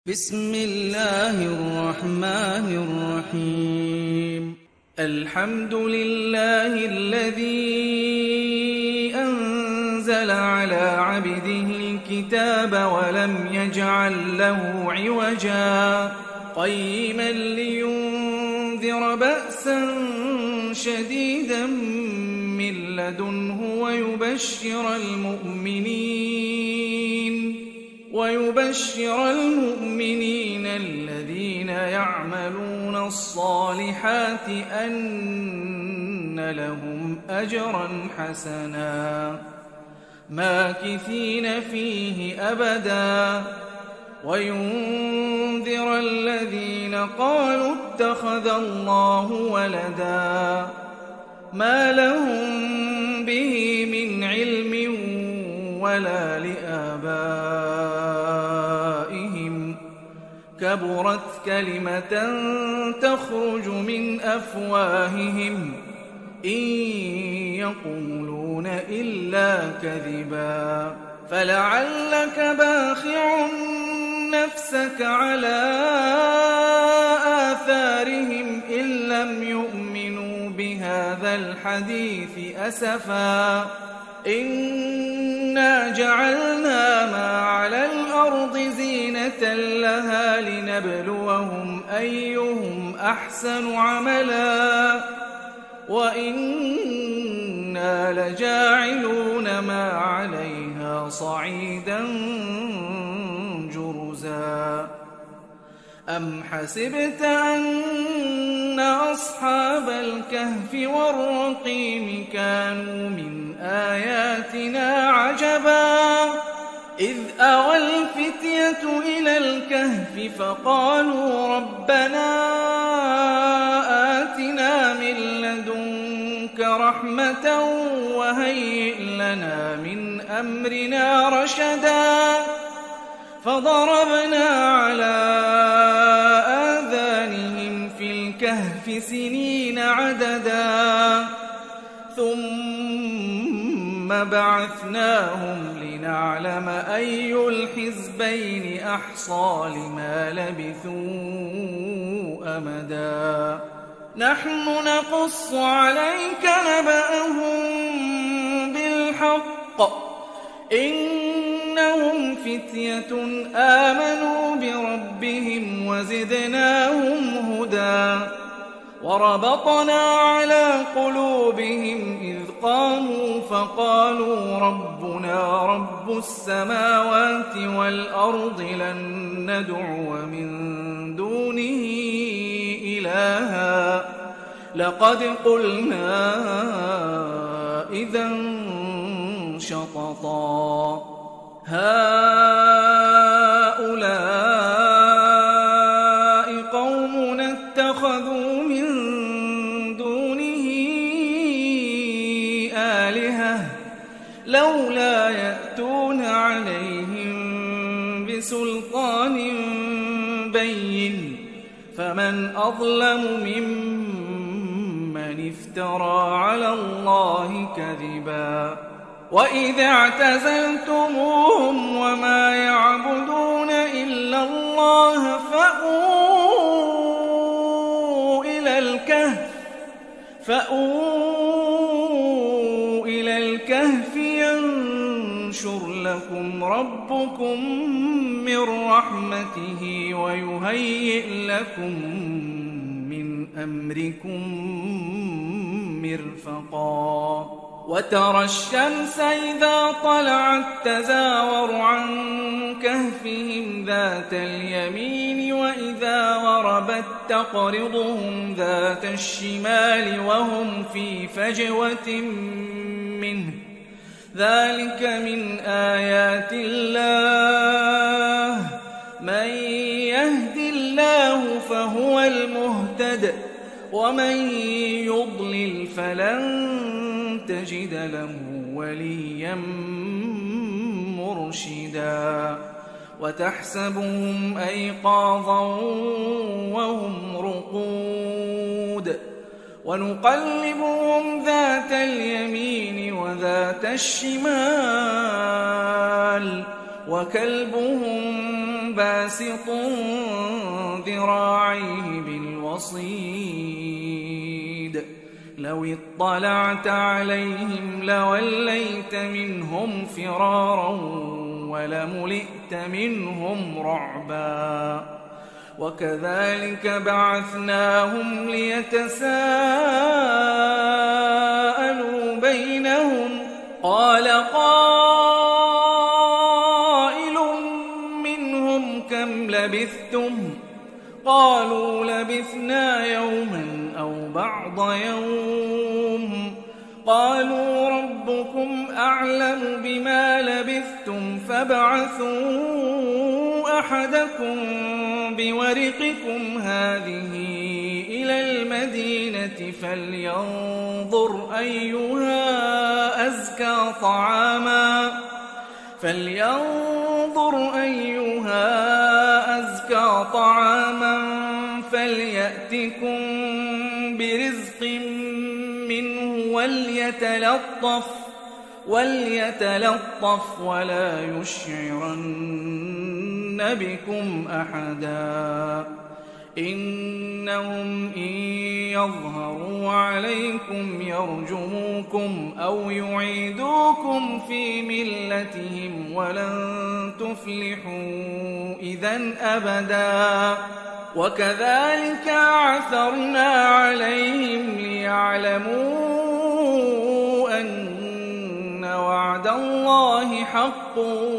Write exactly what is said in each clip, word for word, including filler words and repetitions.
بسم الله الرحمن الرحيم. الحمد لله الذي أنزل على عبده الكتاب ولم يجعل له عوجا قيما لينذر بأسا شديدا من لدنه ويبشر المؤمنين ويبشر المؤمنين الذين يعملون الصالحات أن لهم أجرا حسنا ماكثين فيه أبدا وينذر الذين قالوا اتخذ الله ولدا ما لهم به من علم ولا لآبائهم كبرت كلمة تخرج من أفواههم إن يقولون إلا كذبا فلعلك باخع نفسك على آثارهم إن لم يؤمنوا بهذا الحديث أسفا إنا جعلنا ما على الأرض زينة لها لنبلوهم أيهم أحسن عملا وإنا لجاعلون ما عليها صعيدا جرزا أم حسبت أن أصحاب الكهف والرقيم كانوا من آياتنا عجبا إذ أوى الفتية إلى الكهف فقالوا ربنا آتنا من لدنك رحمة وهيئ لنا من أمرنا رشدا فضربنا على آذانهم في الكهف سنين عددا ثم بعثناهم لنعلم أي الحزبين أحصى لما لبثوا أمدا نحن نقص عليك نبأهم بالحق إنهم فتية آمنوا بربهم وزدناهم هدى وربطنا على قلوبهم إذ قاموا فقالوا ربنا رب السماوات والأرض لن ندعو من دونه إلها لقد قلنا إذا شططا هؤلاء قوم اتخذوا من دونه آلهة لولا يأتون عليهم بسلطان بين فمن أظلم ممن افترى على الله كذبا وإذا اعتزلتموهم وما يعبدون إلا الله فأووا إلى الكهف فأووا إلى الكهف ينشر لكم ربكم من رحمته ويهيئ لكم من أمركم مرفقا وترى الشمس إذا طلعت تزاور عن كهفهم ذات اليمين وإذا غربت تقرضهم ذات الشمال وهم في فجوة منه ذلك من آيات الله من يهد الله فهو المهتد ومن يضلل فلن تجد له وليا مرشدا وتحسبهم أيقاظا وهم رقود ونقلبهم ذات اليمين وذات الشمال وكلبهم باسط ذراعيه بالوصيد لو اطلعت عليهم لوليت منهم فرارا ولملئت منهم رعبا وكذلك بعثناهم ليتساءلوا بينهم قال قائل منهم كم لبثتم قالوا لبثنا يوما أو بعض يوم قالوا ربكم أعلم بما لبثتم فابعثوا أحدكم بورقكم هذه إلى المدينة فلينظر أيها أزكى طعاما فلينظر أيها أزكى طعاما فليأتكم برزق منه وليتلطف وليتلطف ولا يشعرن بكم أحدا إنهم إن يظهروا عليكم يرجموكم أو يعيدوكم في ملتهم ولن تفلحوا إذن أبدا وكذلك عثرنا عليهم ليعلموا أن وعد الله حق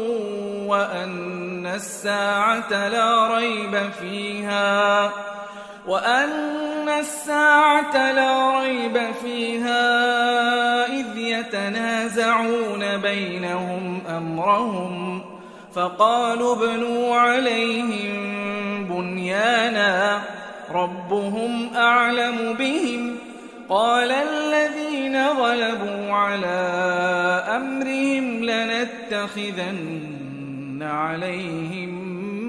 وأن الساعة لا ريب فيها وأن الساعة لا ريب فيها إذ يتنازعون بينهم أمرهم فقالوا ابنوا عليهم بنيانا ربهم أعلم بهم قال الذين غلبوا على أمرهم لنتخذن عليهم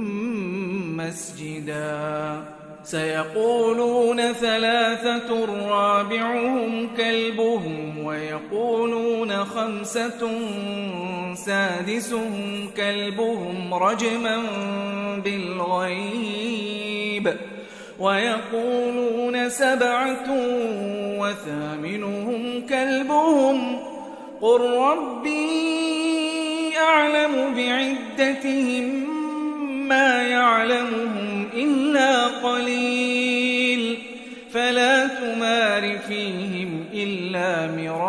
مسجدا سيقولون ثلاثة رابعهم كلبهم ويقولون خمسة سادسهم كلبهم رجما بالغيب ويقولون سبعة وثامنهم كلبهم قل ربي أعلم بعدتهم ما يعلمهم إلا قليل فلا تمار فيهم إلا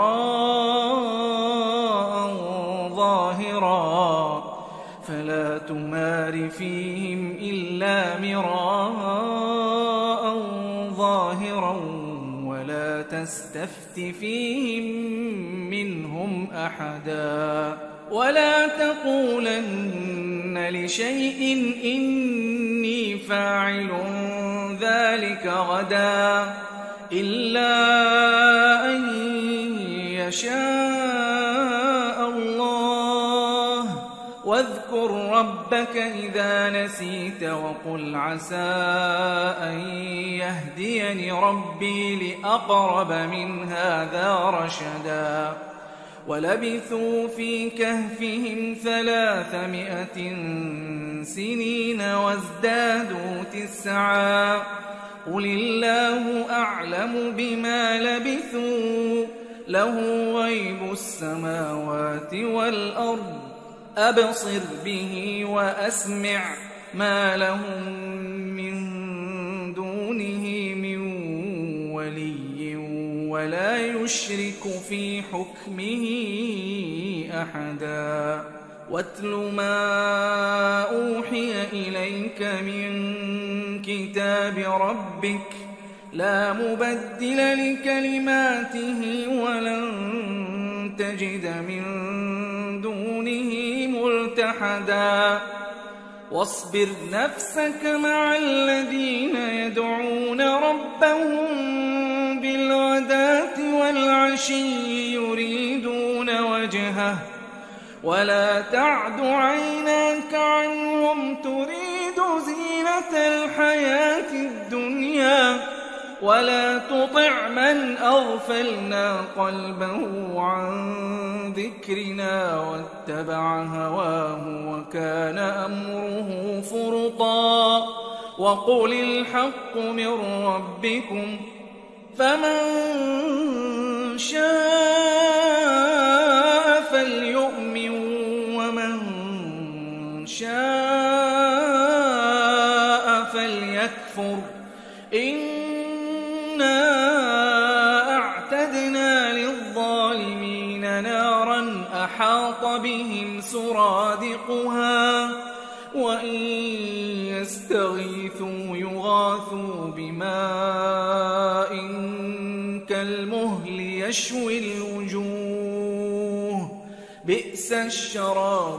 مراء ظاهرا فلا تمار فيهم إلا مراء ظاهرا ولا تستفت فيهم منهم أحدا ولا تقولن لشيء إني فاعل ذلك غدا إلا أن يشاء الله واذكر ربك إذا نسيت وقل عسى أن يهديني ربي لأقرب من هذا رشدا ولبثوا في كهفهم ثلاثمائة سنين وازدادوا تسعا قل الله أعلم بما لبثوا له غيب السماوات والأرض أبصر به وأسمع ما لهم من دونه من ولي ولا يشرك في حكمه أحدا واتل ما أوحي إليك من كتاب ربك لا مبدل لكلماته ولن تجد من دونه ملتحدا واصبر نفسك مع الذين يدعون ربهم بالغداة والعشي يريدون وجهه ولا تعد عيناك عنهم تريد زينة الحياة الدنيا ولا تطع من أغفلنا قلبه عن ذكرنا واتبع هواه وكان أمره فرطا وقل الحق من ربكم فمن شاء فليؤمن ومن شاء فليكفر إنا أعتدنا للظالمين نارا أحاط بهم سرادقها وإن يستغيثوا يغاثوا بماء كالمهل يشوي الوجوه بئس الشراب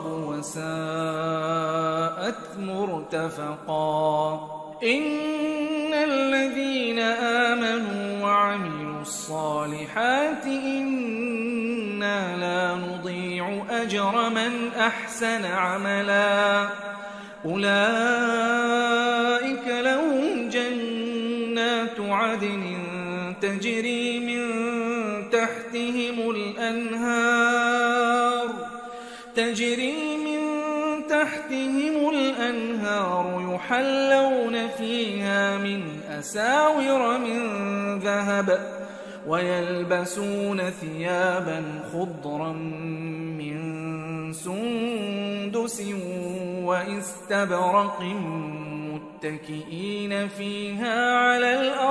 وساءت مرتفقا إن الذين آمنوا وعملوا الصالحات إنا لا نضيع أجر من أحسن عملا أولئك لهم جنات عدن تجري من تحتهم الأنهار تجري من تحتهم الأنهار يحلون فيها من أساور من ذهب ويلبسون ثيابا خضرا من سندس وإستبرق متكئين فيها على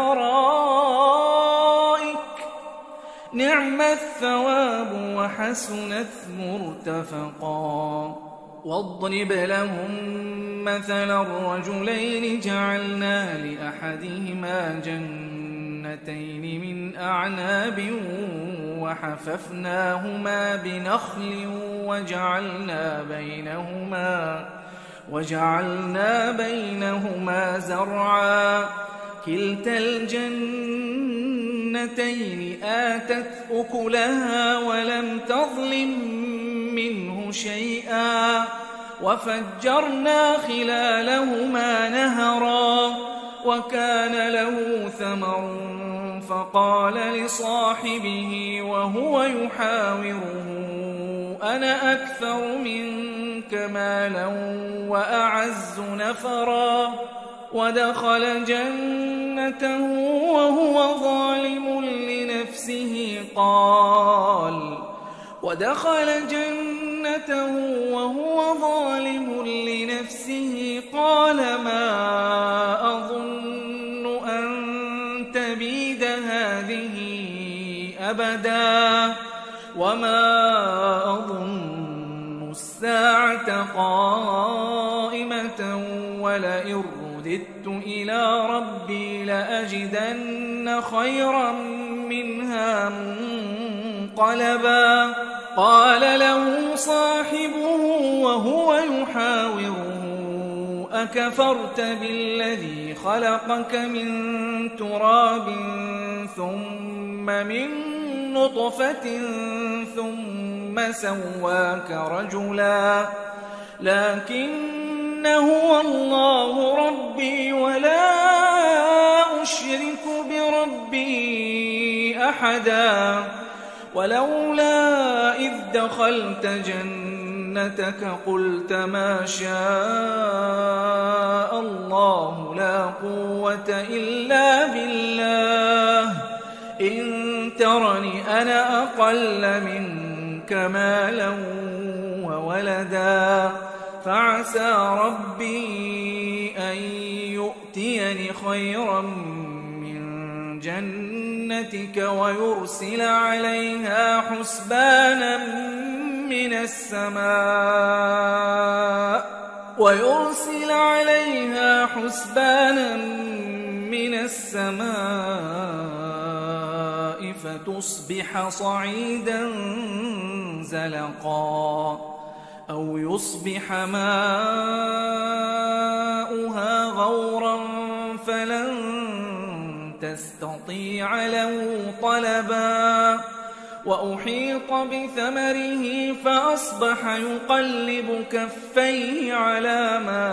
الأرائك نعم الثواب وحسنت مرتفقا واضرب لهم مثلا الرجلين جعلنا لأحدهما جنتين من أعناب وحففناهما بنخل وجعلنا بينهما وجعلنا بينهما زرعا كلتا الجنتين آتت أكلها ولم تظلم منه شيئا وفجرنا خلالهما نهرا وكان له ثمر فقال لصاحبه وهو يحاوره أنا أكثر منك مالا وأعز نفرا ودخل جنته وهو ظالم لنفسه قال ودخل جنته وهو ظالم لنفسه قال ما أظن أن تبيد هذه أبدا وما أظن الساعة قائمة ولئن رددت إلى ربي لأجدن خيرا منها منقلبا قال له صاحبه وهو يحاوره أكفرت بالذي خلقك من تراب ثم من نطفة ثم سواك رجلا لكن هو الله ربي ولا أشرك بربي أحدا ولولا إذ دخلت جنتك قلت ما شاء الله لا قوة إلا بالله إن ترني أنا أقل منك مالا وولدا فعسى ربي أن يؤتيني خيرا من جنتك ويرسل عليها حسبانا من السماء ويرسل عليها حسبانا من السماء فتصبح صعيدا زلقا أو يصبح ماؤها غورا فلن تستطيع له طلبا وأحيط بثمره فأصبح يقلب كفيه على ما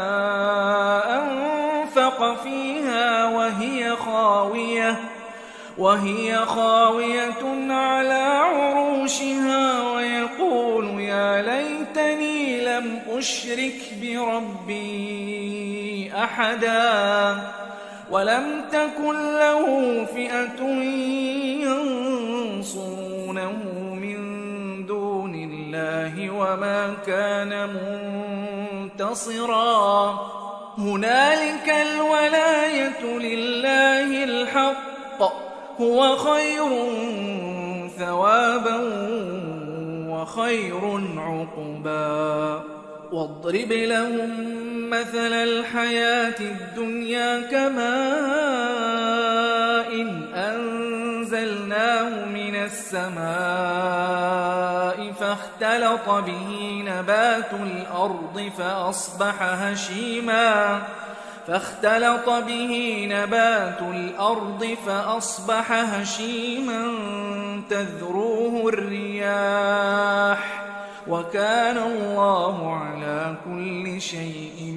أنفق فيها وهي خاوية وهي خاوية على عروشها ويقول يا ليتني لم يشرك بربي أحدا ولم تكن له فئة ينصرونه من دون الله وما كان منتصرا هنالك الولاية لله الحق هو خير ثوابا وخير عقبا واضرب لهم مثل الحياة الدنيا كماء إن أنزلناه من السماء فاختلط به نبات الأرض فأصبح هشيما فاختلط به نبات الأرض فأصبح هشيما تذروه الرياح وكان الله على كل شيء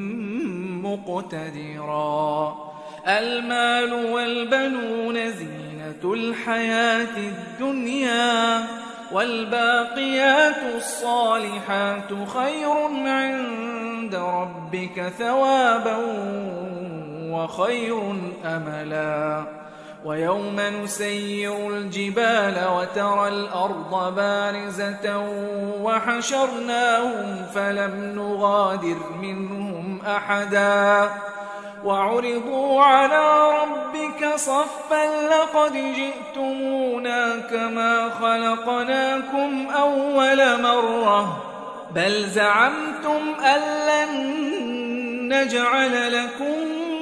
مقتدرا المال والبنون زينة الحياة الدنيا والباقيات الصالحات خير عند ربك ثوابا وخير أملا ويوم نسير الجبال وترى الأرض بارزة وحشرناهم فلم نغادر منهم أحدا وعرضوا على ربك صفا لقد جئتمونا كما خلقناكم أول مرة بل زعمتم أن لن نجعل لكم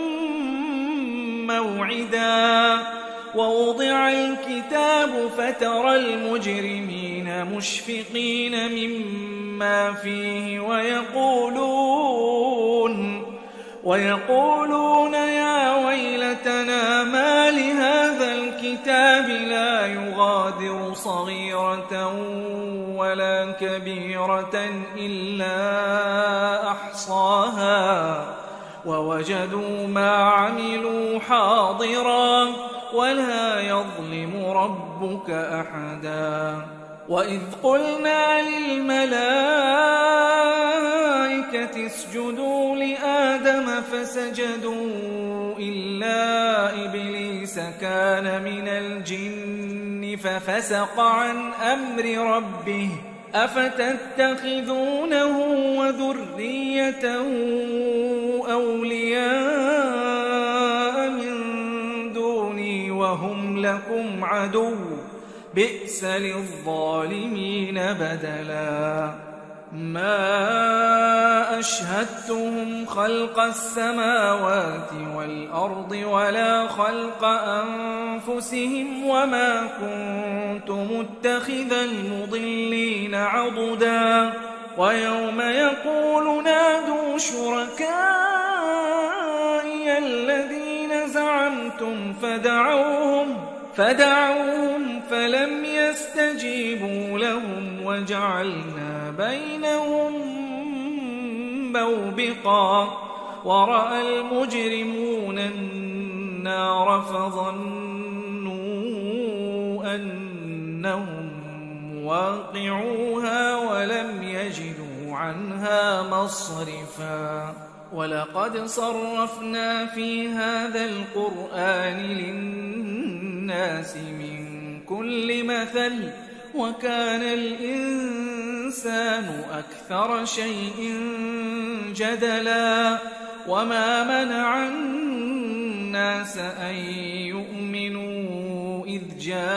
موعدا ووضع الكتاب فترى المجرمين مشفقين مما فيه ويقولون ويقولون يا ويلتنا ما لهذا الكتاب لا يغادر صغيرة ولا كبيرة إلا أحصاها ووجدوا ما عملوا حاضرا ولا يظلم ربك أحدا وإذ قلنا للملائكة اسجدوا لآدم فسجدوا إلا إبليس كان من الجن ففسق عن أمر ربه أفتتخذونه وذريته أولياء من دوني وهم لكم عدو بئس للظالمين بدلا ما أشهدتهم خلق السماوات والأرض ولا خلق أنفسهم وما كنت متخذ المضلين عضدا ويوم يقول نادوا شركائي الذين زعمتم فدعوهم فدعوهم فلم يستجيبوا لهم وجعلنا بينهم موبقا ورأى المجرمون النار فظنوا أنهم واقعوها ولم يجدوا عنها مصرفا ولقد صرفنا في هذا القرآن للناس من كل مثل وكان الإنسان أكثر شيء جدلا وما منع الناس أن يؤمنوا إذ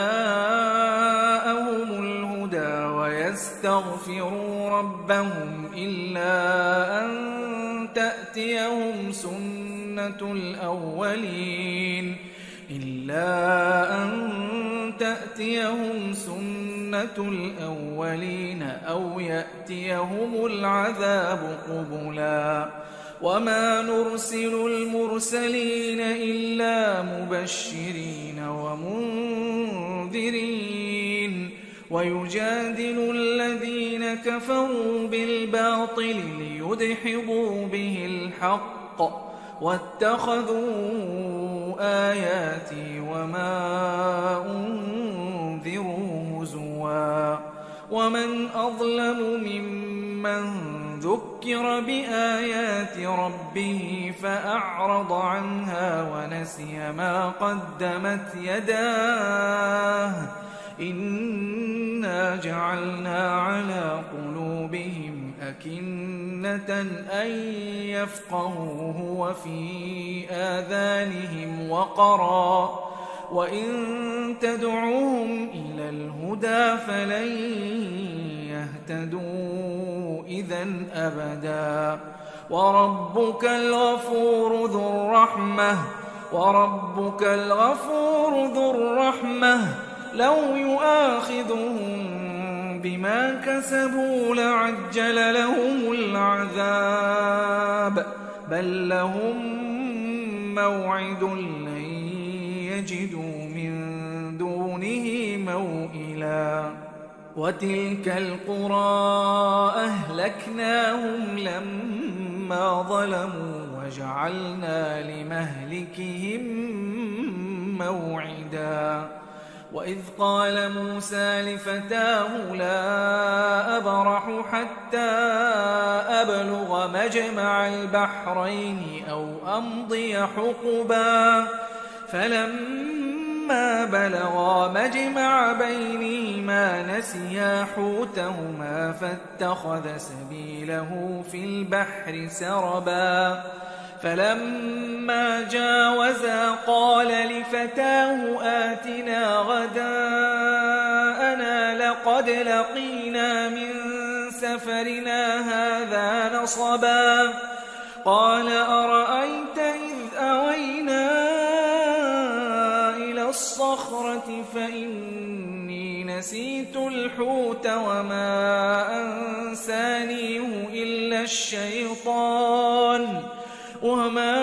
جاءهم الهدى ويستغفروا ربهم إلا أن تأتيهم سنة الأولين إلا أن تأتيهم سنة الأولين أو يأتيهم العذاب قبلا وما نرسل المرسلين إلا مبشرين ومنذرين ويجادل الذين كفروا بالباطل ليدحضوا به الحق واتخذوا آياتي وما أنذروا هزوا ومن أظلم ممن ذكر بآيات ربه فأعرض عنها ونسي ما قدمت يداه إنا جعلنا على قلوبهم أكنة أن يفقهوه وفي آذانهم وقرا وإن تدعوهم إلى الهدى فلن يهتدوا إذن أبدا وربك الغفور ذو الرحمة وربك الغفور ذو الرحمة لو يؤاخذهم بما كسبوا لعجل لهم العذاب بل لهم موعد لن يجدوا من دونه موئلا وتلك القرى أهلكناهم لما ظلموا وجعلنا لمهلكهم موعدا وإذ قال موسى لفتاه لا أبرح حتى أبلغ مجمع البحرين أو أمضي حقبا فلما بلغا مجمع بينهما نسيا حوتهما فاتخذ سبيله في البحر سربا فلما جاوزا قال لفتاه آتنا غداءنا لقد لقينا من سفرنا هذا نصبا قال أرأيت إذ أوينا إلى الصخرة فإني نسيت الحوت وما أنسانيه إلا الشيطان وما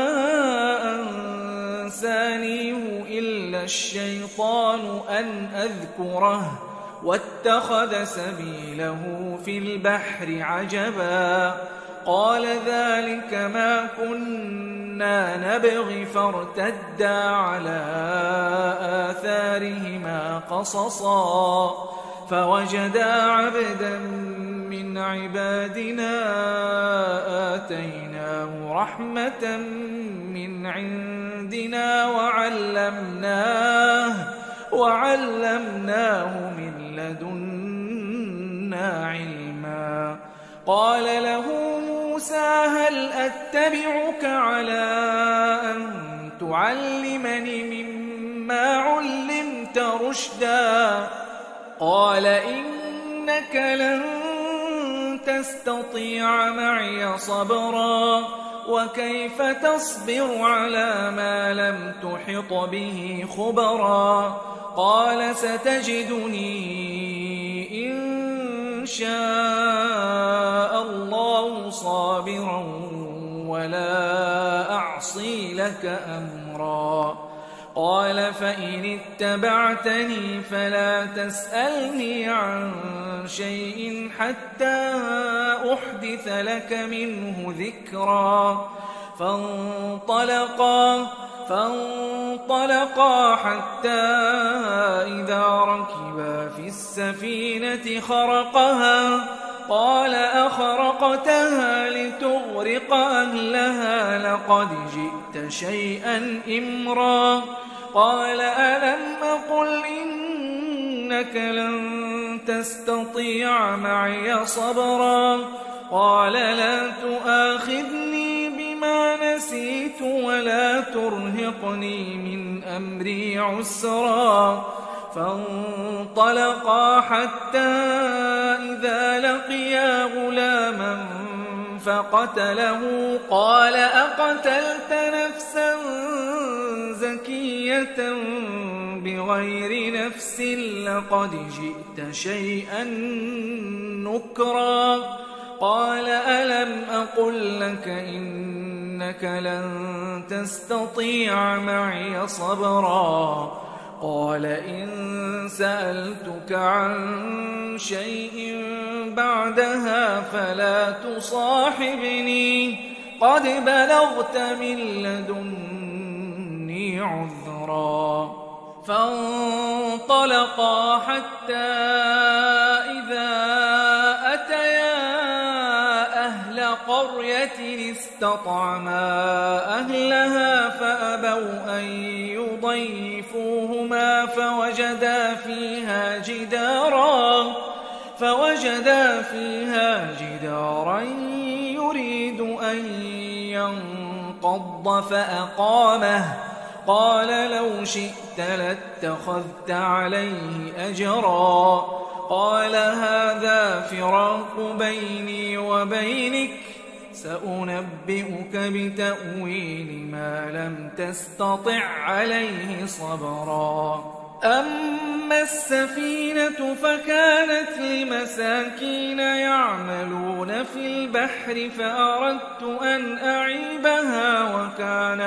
أنسانيه إلا الشيطان أن أذكره واتخذ سبيله في البحر عجبا قال ذلك ما كنا نبغي فارتدا على آثارهما قصصا فوجدا عبدا من عبادنا آتيناه رحمة من عندنا وعلمناه وعلمناه من لدنا علما قال له موسى هل أتبعك على أن تعلمني مما علمت رشدا قال إنك لن تستطيع معي صبرا وكيف تصبر على ما لم تحط به خبرا قال ستجدني إن شاء الله صابرا ولا أعصي لك أمرا قال فإن اتبعتني فلا تسألني عن شيء حتى أحدث لك منه ذكرا فانطلقا فانطلقا حتى إذا ركبا في السفينة خرقها قال أخرقتها لتغرق أهلها لقد جئت شيئا إمرا قال ألم أقل إنك لن تستطيع معي صبرا قال لا تؤاخذني بما نسيت ولا ترهقني من أمري عسرا فانطلقا حتى إذا لقيا غلاما فقتله قال أقتلت نفسا زكية بغير نفس لقد جئت شيئا نكرا قال ألم أقل لك إنك لن تستطيع معي صبرا قال إن سألتك عن شيء بعدها فلا تصاحبني قد بلغت من لدني عذرا فانطلقا حتى إذا أتيا أهل قرية استطعما أهلها فأبوا أن يضيفوهما فوجدا فيها جدارا فوجدا فيها جدارا يريد أن ينقض فأقامه قال لو شئت لاتخذت عليه أجرا قال هذا فراق بيني وبينك سأنبئك بتأويل ما لم تستطع عليه صبرا أما السفينة فكانت لمساكين يعملون في البحر فأردت أن أعيبها وكان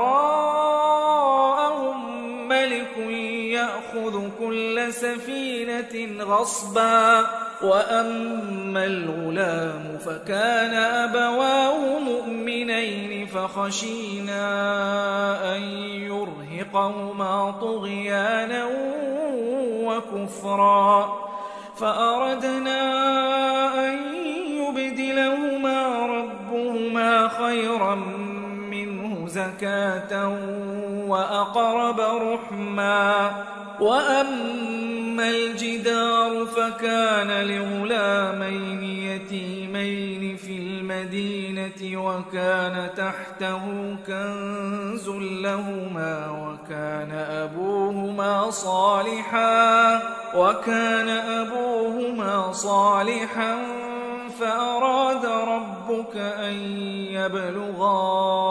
وراءهم ملك يأخذ كل سفينة غصبا وأما الغلام فكان أبواه مؤمنين فخشينا أن يرهقهما طغيانا وكفرا فأردنا أن يبدلهما ربهما خيرا منه زكاة وأقرب رحما وأما الجدار فكان لغلامين يتيمين في المدينة وكان تحته كنز لهما وكان أبوهما صالحا وكان أبوهما صالحا فأراد ربك أن يبلغا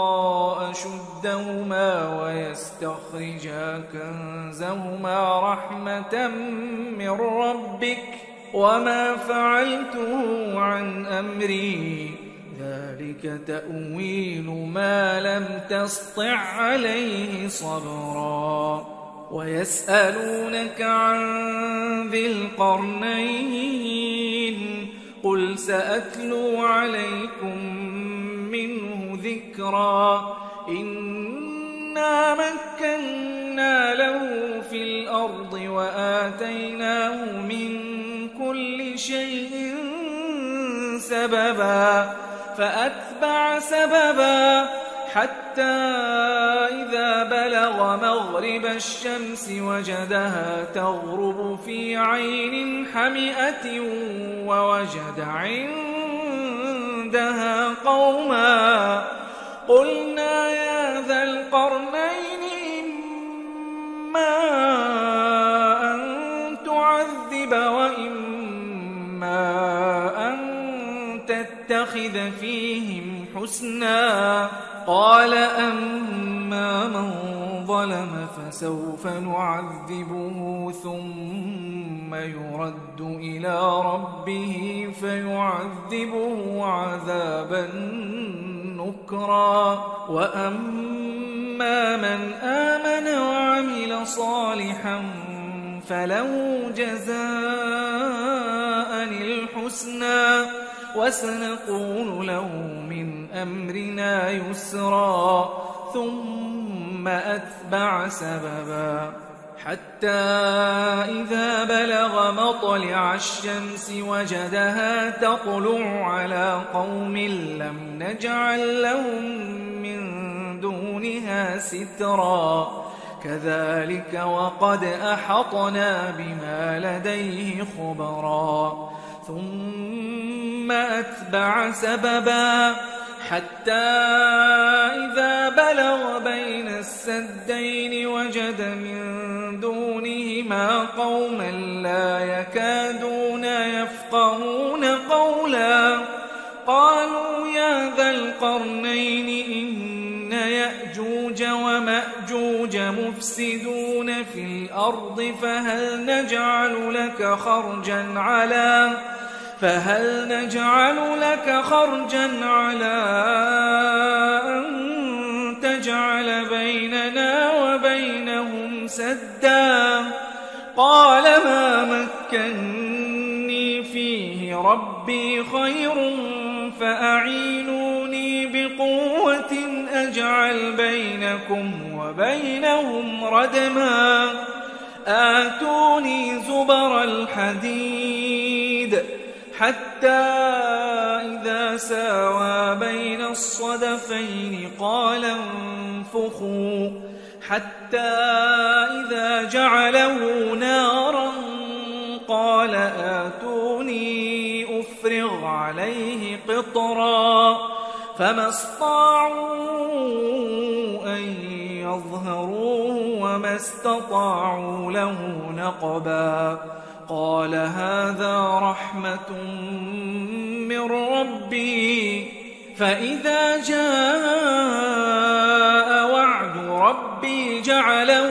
أشدهما ويستخرجا كنزهما رحمة من ربك وما فعلته عن أمري ذلك تأويل ما لم تسطع عليه صبرا ويسألونك عن ذي القرنين قل سأتلو عليكم منه ذكرا إنا مكنا له في الأرض وآتيناه من كل شيء سببا فأتبع سببا حتى إذا بلغ مغرب الشمس وجدها تغرب في عين حمئة ووجد عندها قوما قلنا يا ذا القرنين إما أن تعذب وإما أن تتخذ فيهم حسنا قال أما من ظلم فسوف نعذبه ثم يرد إلى ربه فيعذبه عذابا نكرا وأما من آمن وعمل صالحا فله جزاء الحسنى وسنقول له من أمرنا يسرا ثم أتبع سببا حتى إذا بلغ مطلع الشمس وجدها تطلع على قوم لم نجعل لهم من دونها سترا كذلك وقد أحطنا بما لديه خبرا ثم أتبع سببا حتى إذا بلغ بين السدين وجد من دونهما قوما لا يكادون يفقهون قولا قالوا يا ذا القرنين إن يأجوج ومأجوج مفسدون في الأرض فهل نجعل لك خرجا على فهل نجعل لك خرجا على أن تجعل بيننا وبينهم سدا قال ما مكني فيه ربي خير فأعينوني بقوة أجعل بينكم وبينهم ردما آتوني زبر الحديد حتى إذا ساوى بين الصدفين قال انفخوا حتى إذا جعله نارا قال آتوني أفرغ عليه قطرا فما استطاعوا أن يظهروه وما استطاعوا له نقبا قال هذا رحمة من ربي فإذا جاء وعد ربي جعله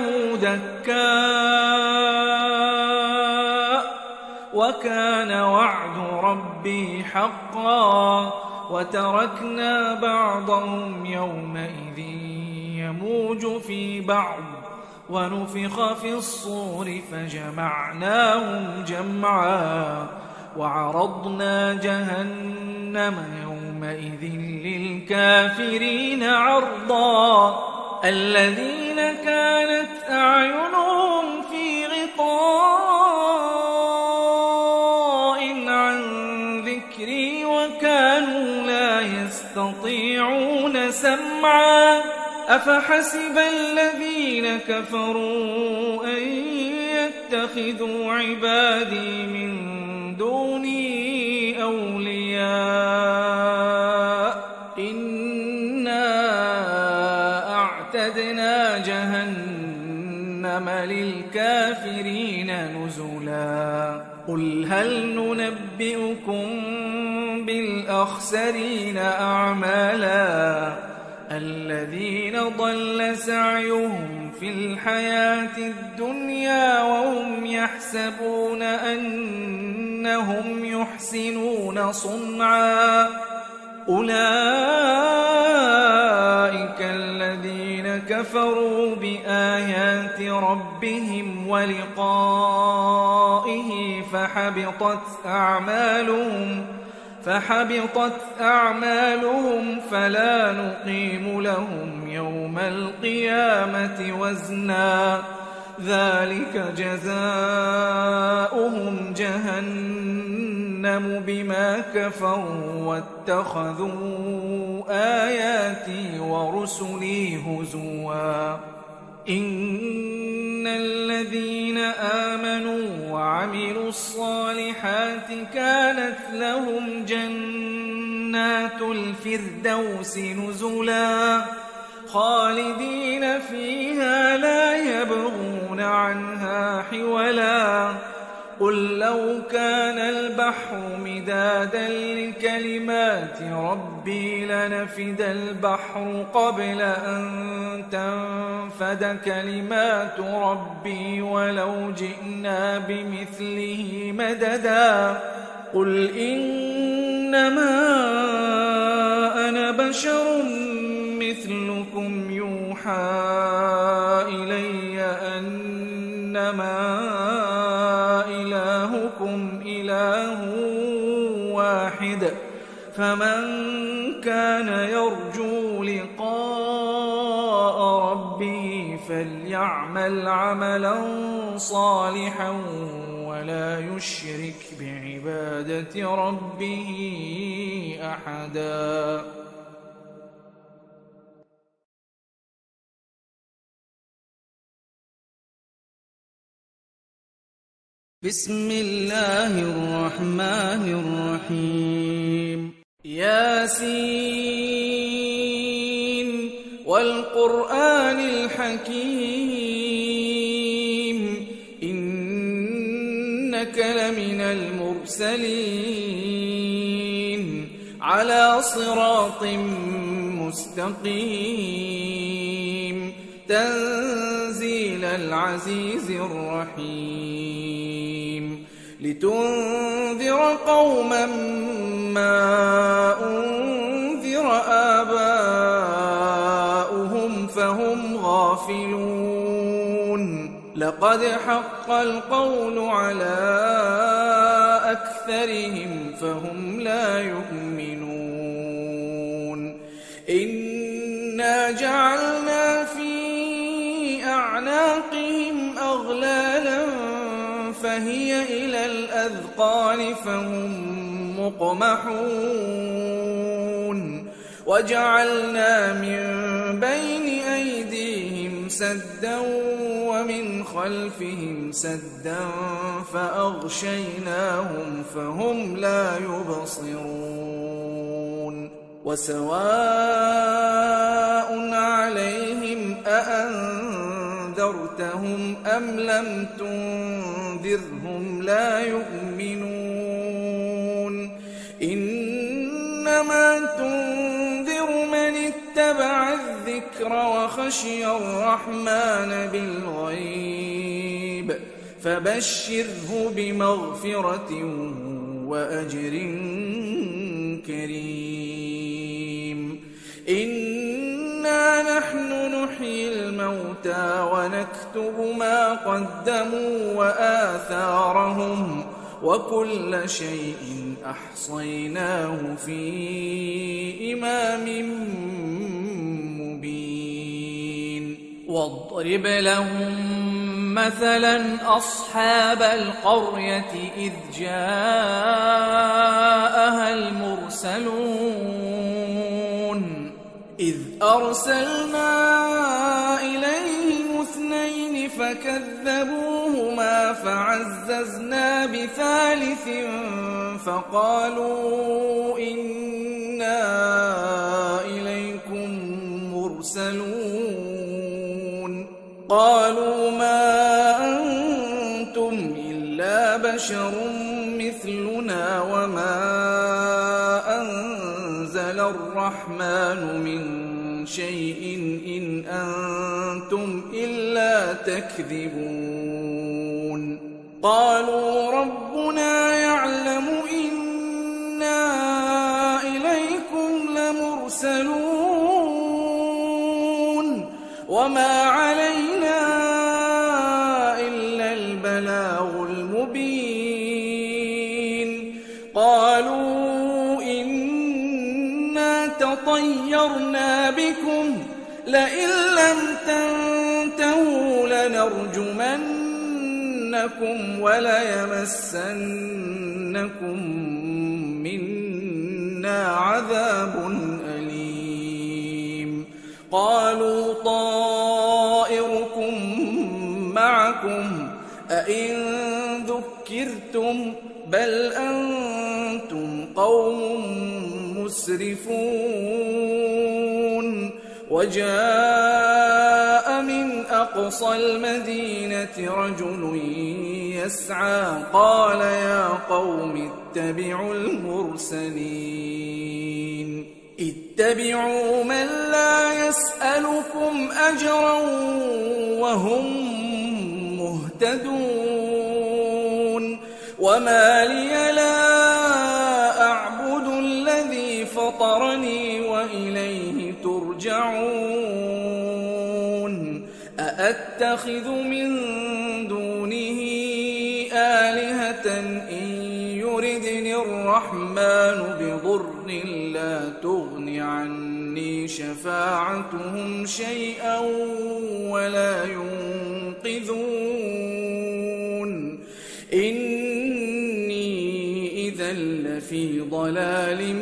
دكاء وكان وعد ربي حقا وتركنا بعضهم يومئذ يموج في بعض ونفخ في الصور فجمعناهم جمعا وعرضنا جهنم يومئذ للكافرين عرضا الذين كانت أعينهم في غطاء عن ذكري وكانوا لا يستطيعون سمعا أفحسب الذين كفروا أن يتخذوا عبادي من دوني أولياء إنا أعتدنا جهنم للكافرين نزلا قل هل ننبئكم بالأخسرين أعمالا الذين ضل سعيهم في الحياة الدنيا وهم يحسبون أنهم يحسنون صنعا أولئك الذين كفروا بآيات ربهم ولقائه فحبطت أعمالهم فحبطت أعمالهم فلا نقيم لهم يوم القيامة وزنا ذلك جزاؤهم جهنم بما كفروا واتخذوا آياتي ورسلي هزوا إن الذين آمنوا وعملوا الصالحات كانت لهم جنات الفردوس نزلا خالدين فيها لا يبغون عنها حولا قل لو كان البحر مدادا لكلمات ربي لنفد البحر قبل أن تنفد كلمات ربي ولو جئنا بمثله مددا قل إنما أنا بشر مثلكم يوحى إلي أنما إلهكم إله واحد فمن كان يرجو لقاء ربه فليعمل عملا صالحا ولا يشرك بعبادة ربه أحدا بسم الله الرحمن الرحيم ياسين والقرآن الحكيم إنك لمن المرسلين على صراط مستقيم تنزيل العزيز الرحيم لتنذر قوما ما أنذر آباؤهم فهم غافلون لقد حق القول على أكثرهم فهم لا يؤمنون إنا جعلنا في أعناقهم أغلالا فهي إلى الأذقان فهم مقمحون وجعلنا من بين أيديهم سدا ومن خلفهم سدا فأغشيناهم فهم لا يبصرون وسواء عليهم أأنذرتهم أم لم تنذرهم لا يؤمنون إنما تنذر من اتبع الذكر وخشي الرحمن بالغيب فبشره بمغفرة وأجر كريم إنا نحن نحيي الموتى ونكتب ما قدموا وآثارهم وكل شيء أحصيناه في إمام مبين واضرب لهم مثلا أصحاب القرية إذ جاءها المرسلون إذ أرسلنا إليهم اثنين فكذبوهما فعززنا بثالث فقالوا إنا إليكم مرسلون قالوا ما أنتم إلا بشر مثلنا وما أنزل الرحمن من شيء إن أنتم إلا تكذبون قالوا ربنا يعلم إنا إليكم لمرسلون وما علينا إلا البلاغ المبين قالوا إنا تطيرنا بكم لئن لم تنتهوا لنرجمنكم وليمسنكم منا عذاب أليم قالوا طائركم معكم أئن ذكرتم بل أنتم قوم مسرفون وجاء من أقصى المدينة رجل يسعى قال يا قوم اتبعوا المرسلين اتبعوا من لا يسألكم أجرا وهم مهتدون وما لي لا أعبد الذي فطرني وإليه ترجعون أأتخذ من دونه آلهة إن يردني الرحمن بضر لا تغن عني شفاعتهم شيئا ولا ينقذون إني إذا لفي ضلال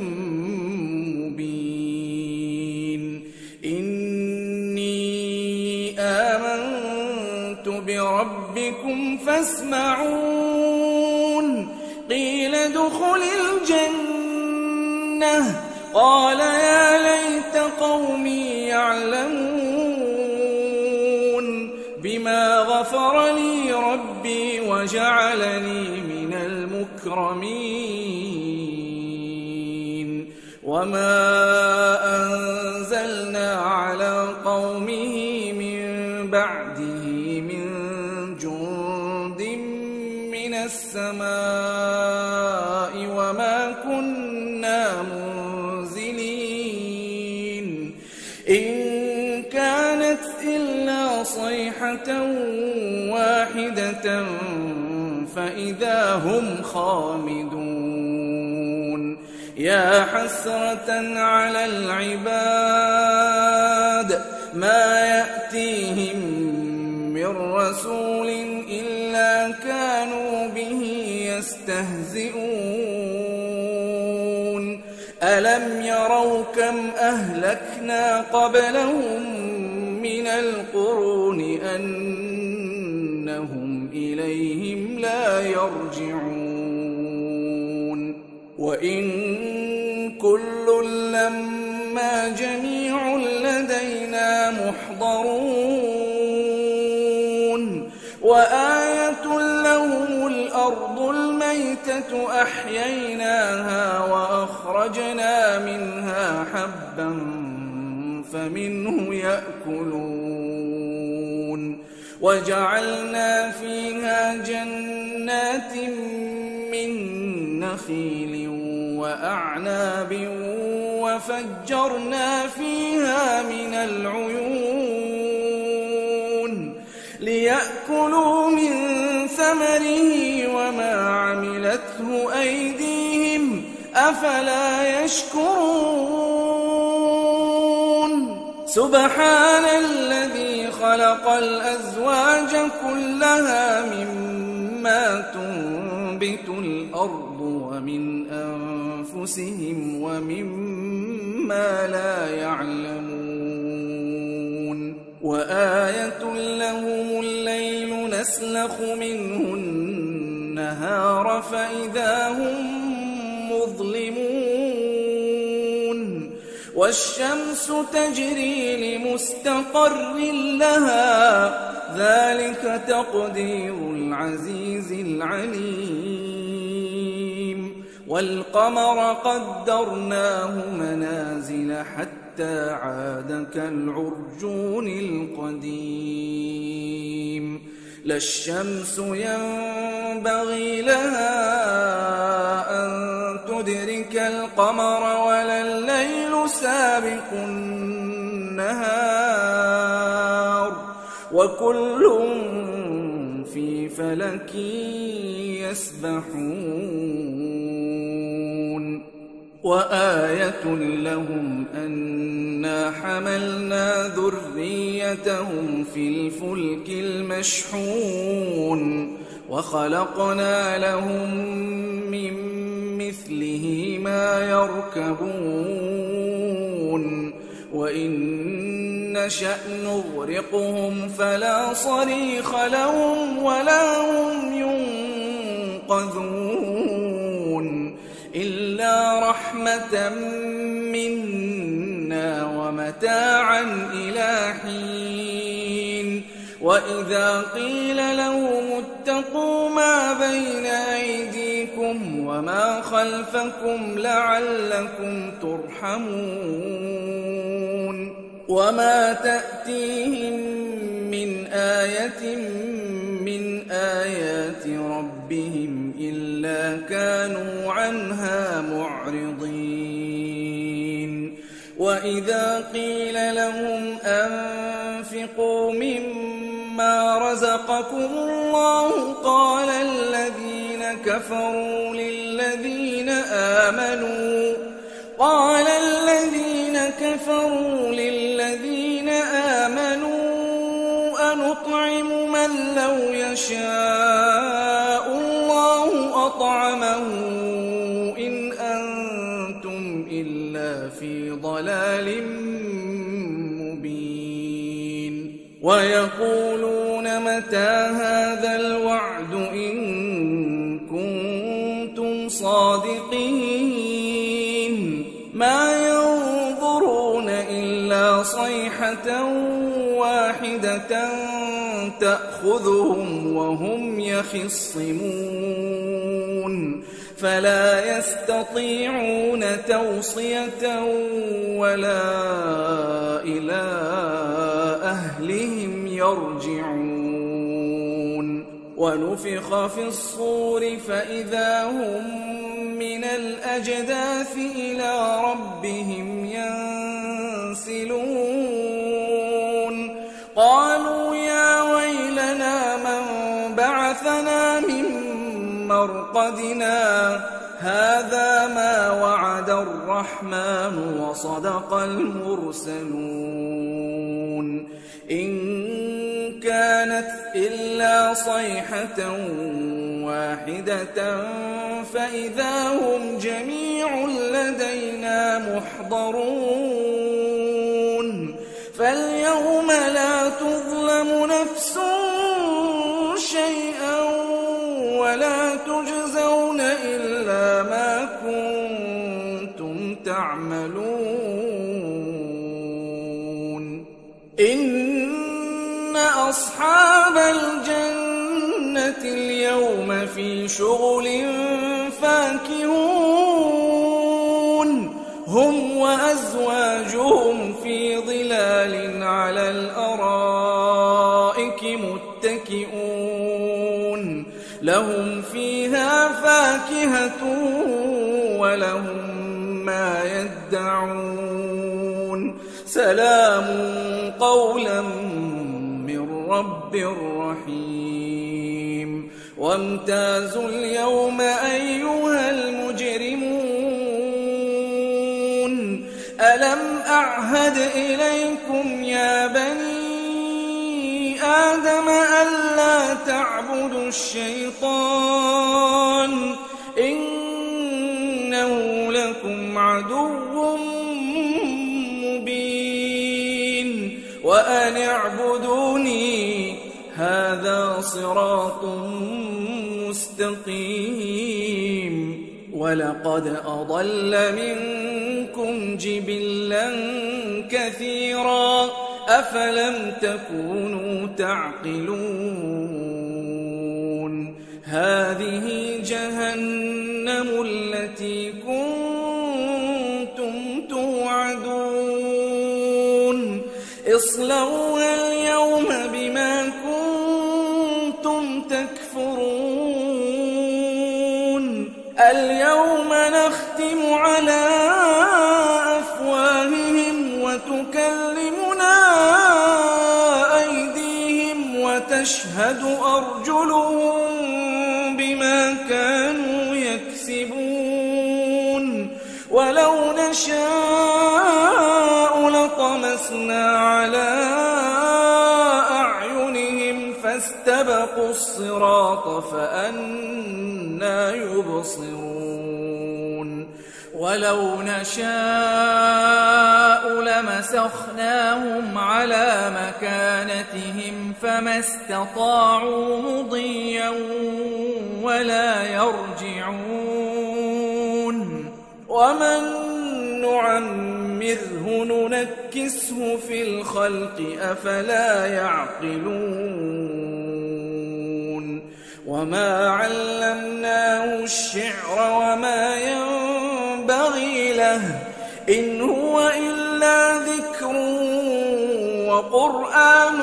مبين إني آمنت بربكم فاسمعون قيل ادخل الجنة قال يا ليت قومي يعلمون بما غفر لي ربي وجعلني من المكرمين وما أنزلنا على قومه من بعده من جند من السماء وما كنا منزلين إن كانت إلا صيحة واحدة فإذا هم خامدون يا حسرة على العباد ما يأتيهم من رسول إلا كانوا به يستهزئون ألم يروا كما كم أهلكنا قبلهم من القرون أنهم إليهم لا يرجعون وإن كل لما جميع لدينا محضرون وآية لهم الأرض الميتة أحييناها وأخرجنا منها حبا فمنه يأكلون وجعلنا فيها جنات من نخيل وأعناب وفجرنا فيها من العيون ليأكلوا من ثمره وما عملته أيديهم أفلا يشكرون سبحان الذي خلق الأزواج كلها مما تنبت الأرض ومن أنفسهم ومما لا يعلمون وآية لهم الليل نسلخ منه النهار فإذا هم مظلمون والشمس تجري لمستقر لها ذلك تقدير العزيز العليم والقمر قدرناه منازل حتى عاد كالعرجون القديم لا الشمس ينبغي لها أن تدرك القمر ولا الليل سابق النهار وكل في فلك يسبحون وآية لهم أنا حملنا ذريتهم في الفلك المشحون وخلقنا لهم من مثله ما يركبون وإن نشأ نغرقهم فلا صريخ لهم ولا هم ينقذون إلا رحمة منا ومتاعا إلى حين وإذا قيل لهم اتقوا ما بين أيديكم وما خلفكم لعلكم ترحمون وما تأتيهم من آية من آيات ربهم إلا كانوا عنها معرضين وإذا قيل لهم أنفقوا مما رزقكم الله قال الذين كفروا للذين آمنوا قال الذين كفروا للذين آمنوا أنطعم من لو يشاء الله أطعمه إن أنتم إلا في ضلال مبين ويقولون متى هذا الوعد إن كنتم صادقين ما ينظرون إلا صيحة واحدة تأخذهم وهم يخصمون فلا يستطيعون توصية ولا إلى أهلهم يرجعون ونفخ في الصور فإذا هم من الأجداث إلى ربهم ينسلون قالوا يا ويلنا من بعثنا من مرقدنا هذا ما وعد الرحمن وصدق المرسلون إن كانت إلا صيحة واحدة فإذا هم جميع لدينا محضرون فاليوم لا تظلم نفس شيئا ولا تجزون إلا ما كنتم تعملون إن أصحاب الجنة اليوم في شغل فاكهون هم وأزواجهم في ظلال على الأرائك متكئون لهم فيها فاكهة ولهم ما يدعون سلام قولا من رب رحيم وامتازوا اليوم أيها المجرمون ألم أعهد إليكم يا بني آدم ألا تعبدوا الشيطان إنه لكم عدو مبين وأن اعبدوني هذا صراط مستقيم ولقد أضل منكم جبلا كثيرا أفلم تكونوا تعقلون هذه جهنم التي كنتم توعدون اصلوها اليوم بما كنتم تكفرون اليوم نختم على أفواههم وتكلمنا أيديهم وتشهد أرجلهم بما كانوا يكسبون ولو نشاء لطمسنا على أعينهم فاستبقوا الصراط فأنى يبصرون ولو نشاء لمسخناهم على مكانتهم فما استطاعوا مضيا ولا يرجعون ومن نعمره ننكسه في الخلق أفلا يعقلون وما علمناه الشعر وما ينبغي له إن هو إلا ذكر وقرآن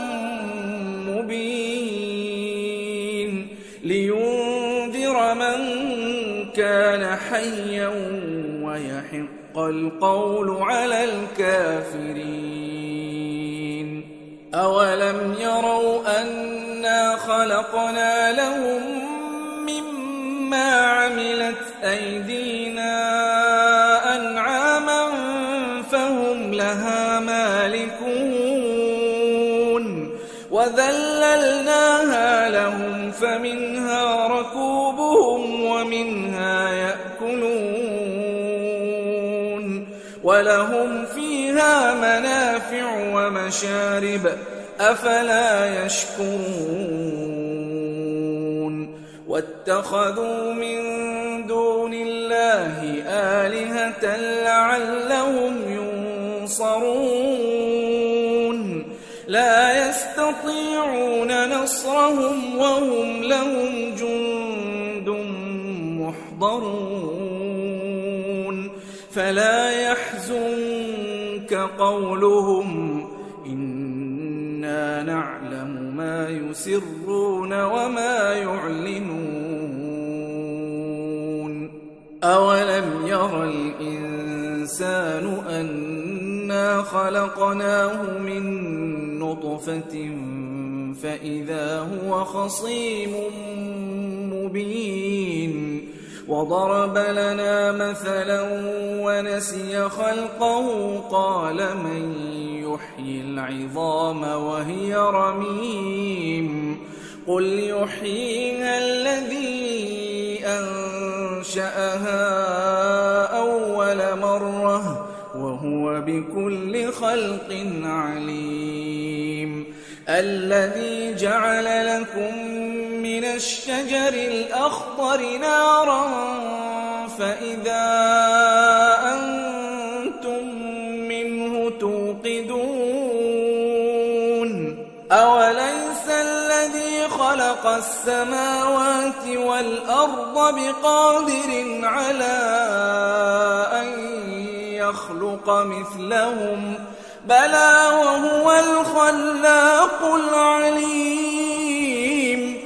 مبين لينذر من كان حيا ويحق القول على الكافرين أولم يروا أنا خلقنا لهم مما عملت أيدينا أنعاما فهم لها مالكون وذللناها لهم فمنها ركوبهم ومنها يأكلون ولهم فيها منافع ومشارب أفلا يشكرون واتخذوا من دون الله آلهة لعلهم ينصرون لا يستطيعون نصرهم وهم لهم جند محضرون فلا يحزنك قولهم إنا نعلم ما يسرون وما يعلنون أولم ير الإنسان أنا خلقناه من نطفة فإذا هو خصيم مبين وضرب لنا مثلا ونسي خلقه قال من يحيي العظام وهي رميم قل يحييها الذي أنشأها أول مرة وهو بكل خلق عليم الذي جعل لكم من الشجر الأخضر نارا فإذا أنتم منه توقدون أوليس الذي خلق السماوات والأرض بقادر على أن يخلق مثلهم بلى وهو الخلاق العليم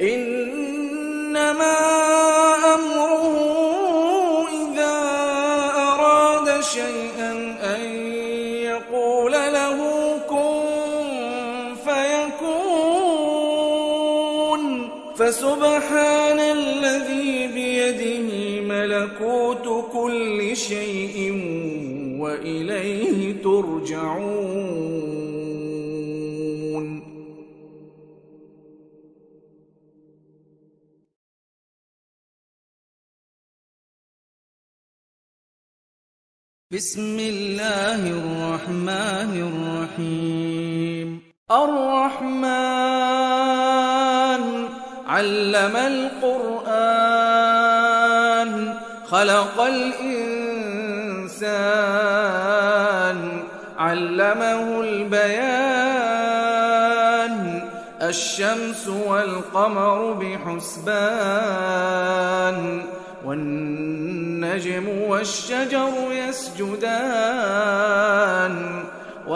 إنما أمره إذا أراد شيئا أن يقول له كن فيكون فسبحان الذي بيده ملكوت كل شيء وإليه ترجعون. بسم الله الرحمن الرحيم الرحمن علم القرآن خلق الإنسان علمه البيان الشمس والقمر بحسبان والنجم والشجر يسجدان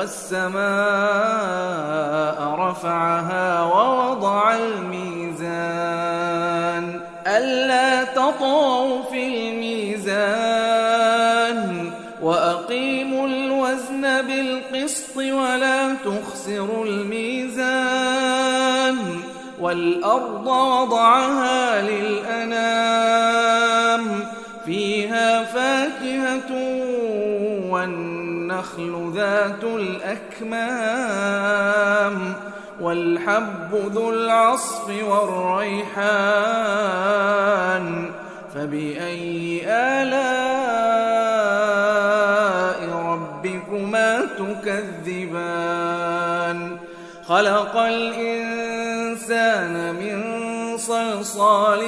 والسماء رفعها ووضع الميزان ألا تطغوا في الميزان وأقيموا الوزن بالقسط ولا تخسروا الميزان والأرض وضعها للأنام فيها فاكهة والنخل ذات الأكمام والحب ذو العصف والريحان فبأي آلاء ربكما تكذبان خلق الإنسان من صلصال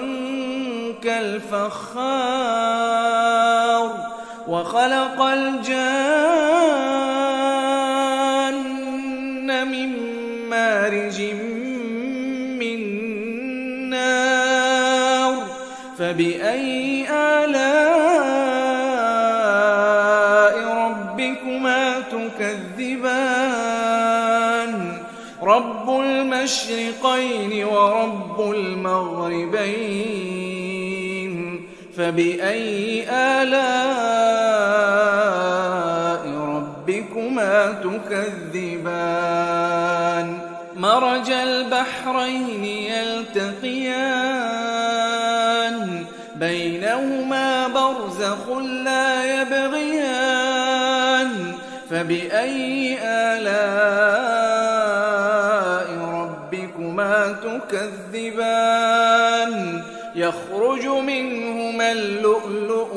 كالفخار وخلق الجان من مارج من نار فبأي آلاء ربكما تكذبان رب المشرقين ورب المغربين فبأي آلاء ربكما تكذبان مرج البحرين يلتقيان بينهما برزخ لا يبغيان فبأي آلاء ربكما تكذبان يخرج منهما اللؤلؤ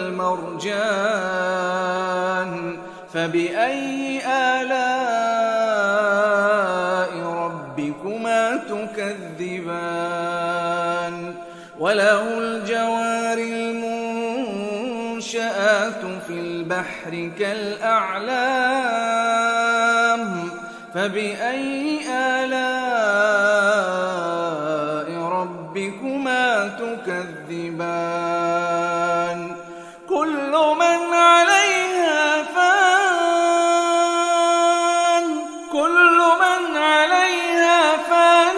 والمرجان فبأي آلاء ربكما تكذبان وله الجوار المنشآت في البحر كالأعلام فبأي آلاء ربكما تكذبان كل من عليها فان كل من عليها فان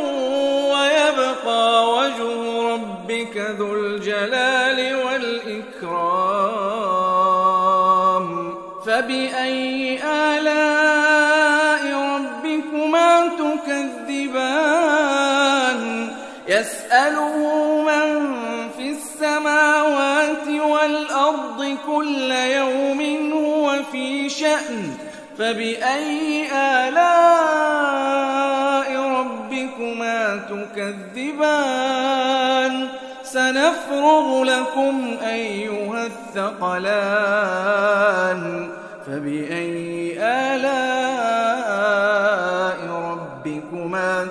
ويبقى وجه ربك ذو الجلال والإكرام فبأي آلاء ربكما تكذبان يسأله من في السماوات والأرض كل يوم هو في شأن فبأي آلاء ربكما ربكما تكذبان سنفرغ لكم أيها الثقلان فبأي آلاء ربكما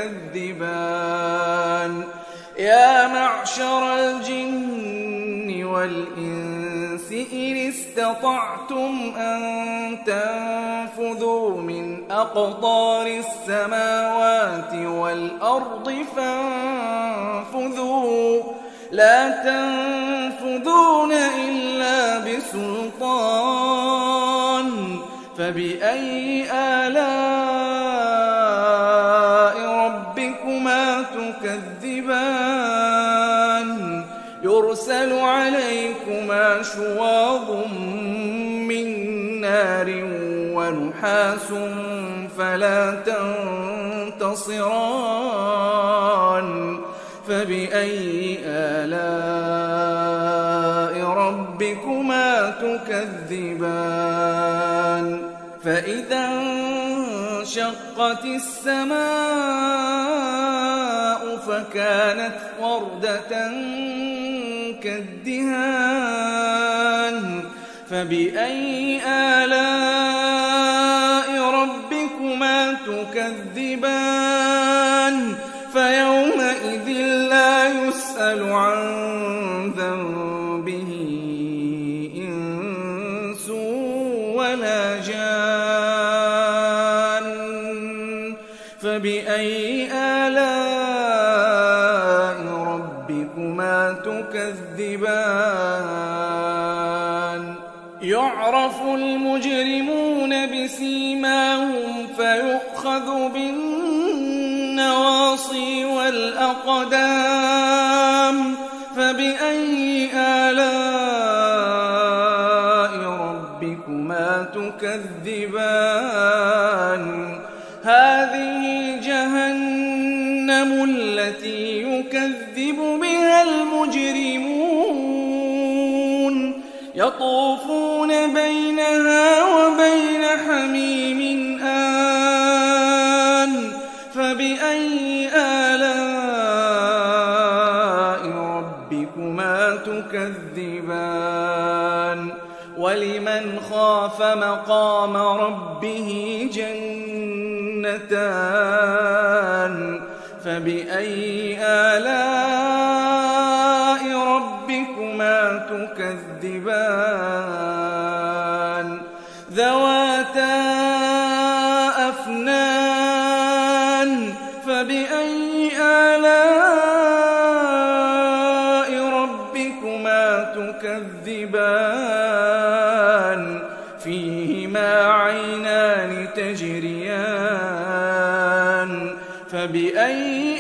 تكذبان يا معشر الجن والإنس إن استطعتم أن تنفذوا من أقطار السماوات والأرض فانفذوا لا تنفذون إلا بسلطان فبأي آلاء ربكما تكذبان يرسل عليكما شواظ من نار ونحاس فلا تنتصران فبأي آلاء ربكما تكذبان فإذا انشقت السماء فكانت وردة كالدهان فبأي آلاء ربكما تكذبان فيومئذ لا يسأل عن ذنبه إنس ولا جان فبأي آلاء ربكما تكذبان يعرف المجرمون بسيماهم فيؤخذ بالنواصي والأقدام فبأي آلاء ربكما تكذبان هذه جهنم التي يكذب بها المجرمون يطوفون بينها وبين حميم آن فبأي آلاء ربكما تكذبان ولمن خاف مقام ربه جنتان فبأي آلاء ربكما تكذبان ذواتا أفنان فبأي آلاء ربكما تكذبان فيهما عينان تجريان فبأي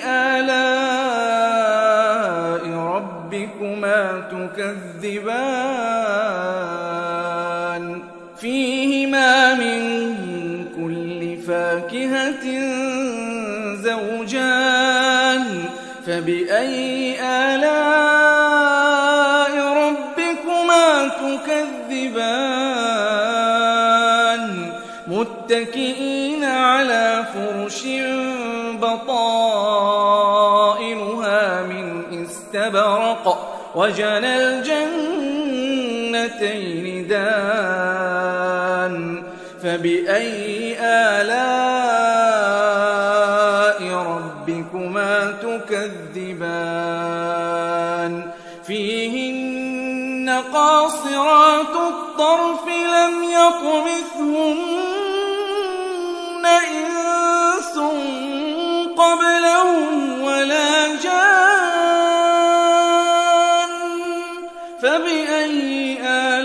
آلاء ربكما تكذبان فيهما من كل فاكهة زوجان فبأي آلاء ربكما تكذبان متكئين على فرش بطائنها من استبرق وجنى الجنتين دان فبأي آلاء ربكما تكذبان فيهن قاصرات الطرف لم يطمثهن إنس قبلهم ولا جان فبأي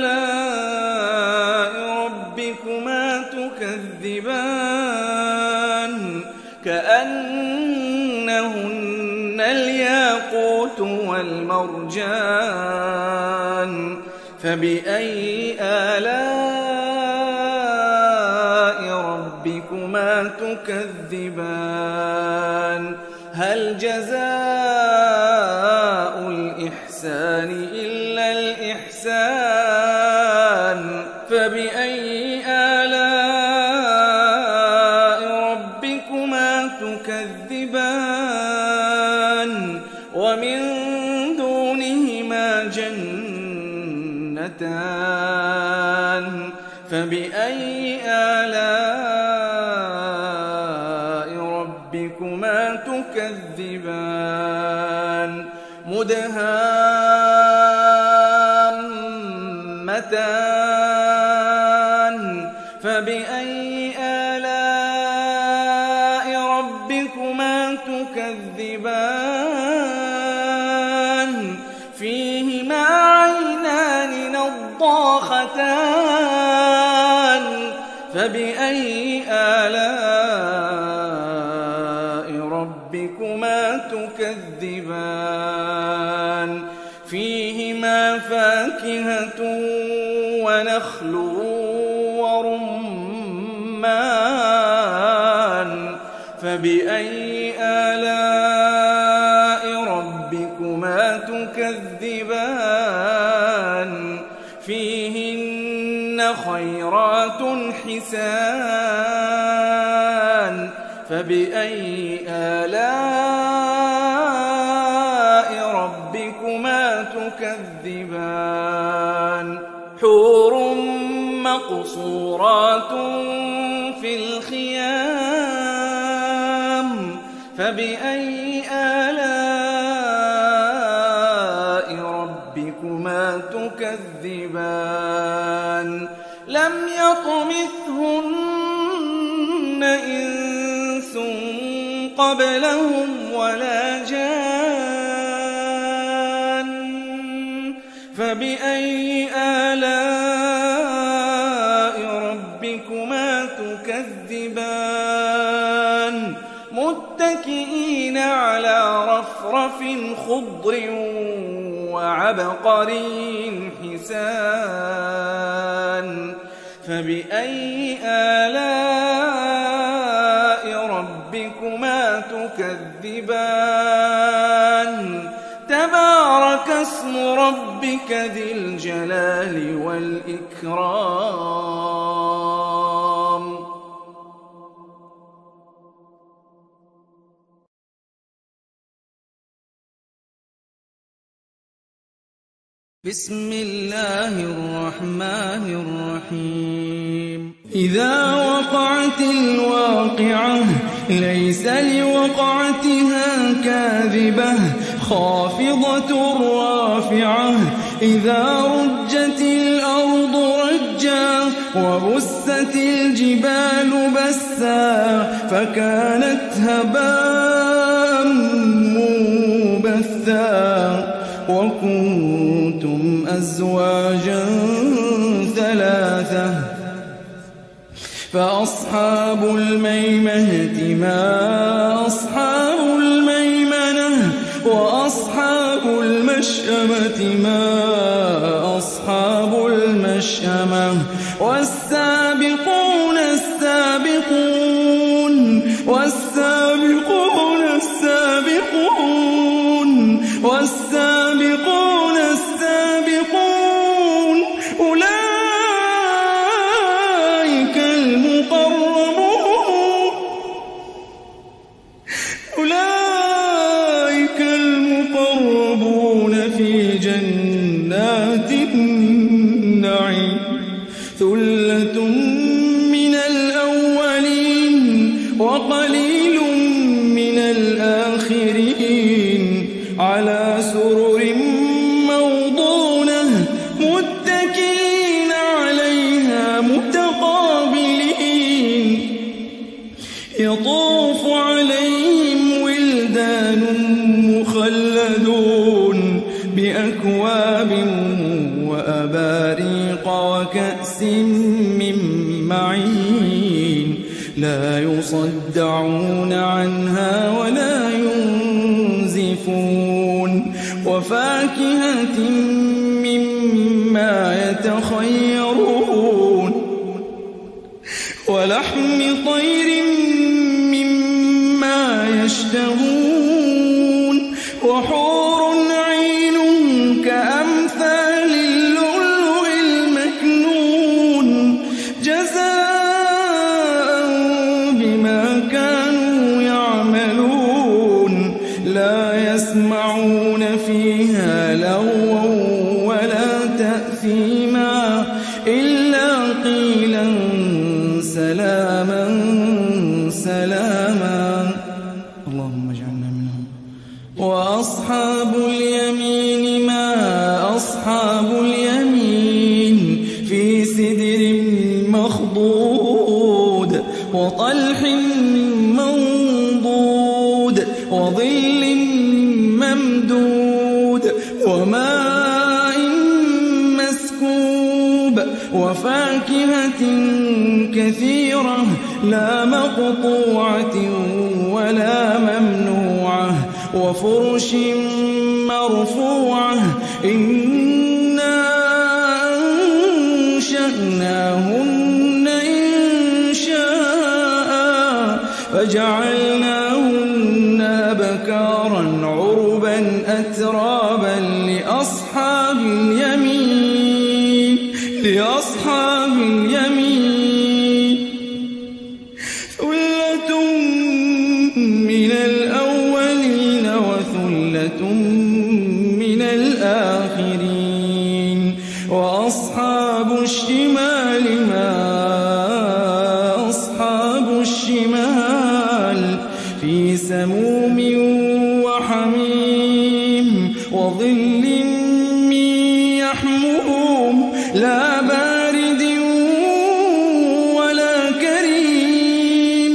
آلاء ربكما تكذبان كأنهن الياقوت والمرجان فبأي آلاء ربكما تكذبان هل جزاء الإحسان إلا الإحسان فبأي آلاء ربكما تكذبان فبأي آلاء ربكما تكذبان مدهامتان فبأي آلاء ربكما تكذبان فيهما عينان نضاختان فبأي آلاء ربكما تكذبان فيهما فاكهة ونخل ورمان فبأي آلاء ربكما تكذبان فيهن خيرات حسان فبأي آلاء ربكما تكذبان حور مقصورات في الخيام فبأي آلاء ربكما تكذبان لم يطمثهن إنس قبلهم ولا جان فبأي آلاء ربكما تكذبان متكئين على رفرف خضر وعبقري حسان فبأي آلاء ربكما تكذبان تبارك اسم ربك ذي الجلال والإكرام بسم الله الرحمن الرحيم إذا وقعت الواقعة ليس لوقعتها كاذبة خافضة رافعة إذا رجت الأرض رجا وبست الجبال بسا فكانت هباء منبثا وكنتم أزواجا ثلاثة فأصحاب الميمنة ما أصحاب الميمنة وأصحاب المشأمة ما أصحاب المشأمة والسابقون السابقون والسابقون السابقون والسابقون السابقون أولئك المقربون أولئك المقربون في جنات النعيم ثلة من الأولين وقليل من الآخرين على سرر موضونة متكئين عليها متقابلين يطوف عليهم ولدان مخلدون بأكواب وأباريق وكأس من معين لا يصدعون عنها ولا ينزفون وفاكهة مما يتخيرون ولحم طير مما يشتهون وحور عين كأمثال اللؤلؤ المكنون جزاء بما كانوا يعملون لا يسمعون فيها لغوا ولا تأثيما إلا قيلا سلاما سلاما اللهم اجعلنا منهم. وأصحاب اليمين ما أصحاب اليمين في سدر مخضود وطلح منضود وظل ممدود وماء مسكوب وفاكهة كثيرة لا مقطوعة ولا ممنوعة وفرش مرفوعة إنا أنشأناهن إنشاء فجعلناهن أبكارا عربا أترابا لأصحاب اليمين لأصحاب اليمين ثلة من الأولين وثلة من الآخرين. وأصحاب الشمال ما أصحاب الشمال في سموم وحميم وظل من يحموم لا بارد ولا كريم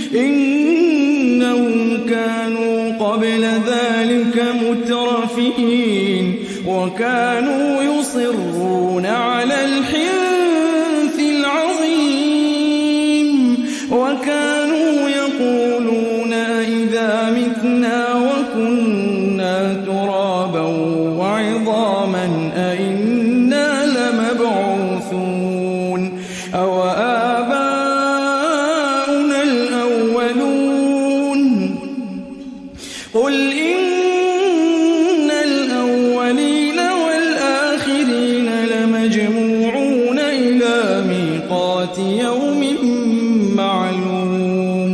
إنهم كانوا قبل ذلك مترفين وكانوا يصرون على الحنث العظيم وكانوا يقولون إذا متنا وكنا ترابا وعظاما أئنا لمبعوثون أو آباؤنا الأولون قل إن الأولين والآخرين لمجموعون إلى ميقات يوم معلوم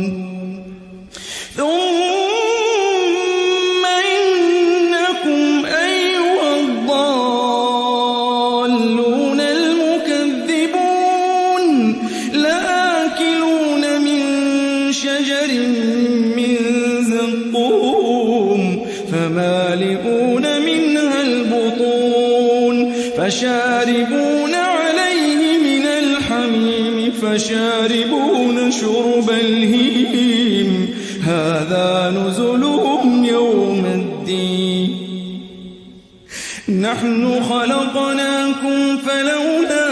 ثم إنكم أيها الضالون المكذبون لآكلون من شجر من زقوم فمالئون منها البطون فشاربون عليه من الحميم فشاربون شرب الهيم هذا نزلهم يوم الدين نحن خلقناكم فلولا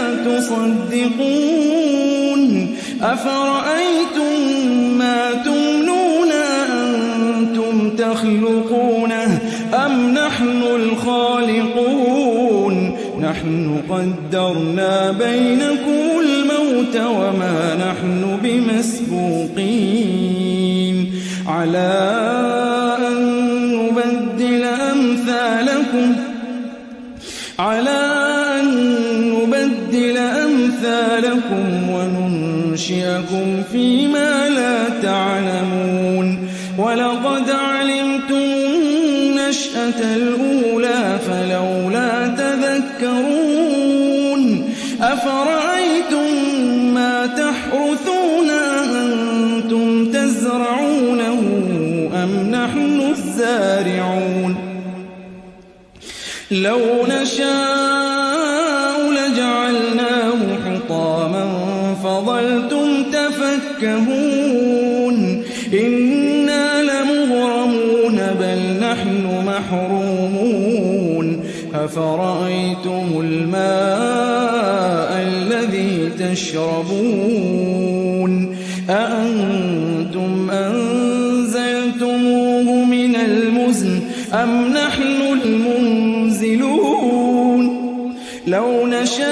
تصدقون أفرأيتم ما تمنون أنتم تخلقونه أم نحن الخالقون نحن قدرنا بينكم الموت وما نحن بمسبوقين على أن نبدل أمثالكم على أن نبدل أمثالكم وننشئكم فيما لا تعلمون ولقد علمتم النشأة الأولى فلولا تذكرون أفرأيتم ما تحرثون أنتم تزرعونه أم نحن الزارعون لو نشاء لجعلناه حطاما فظلتم تفكهون إنا لمغرمون بل نحن محرومون أفرأيتم الماء الذي تشربون أأنتم أنزلتموه من المزن أم نحن المنزلون لو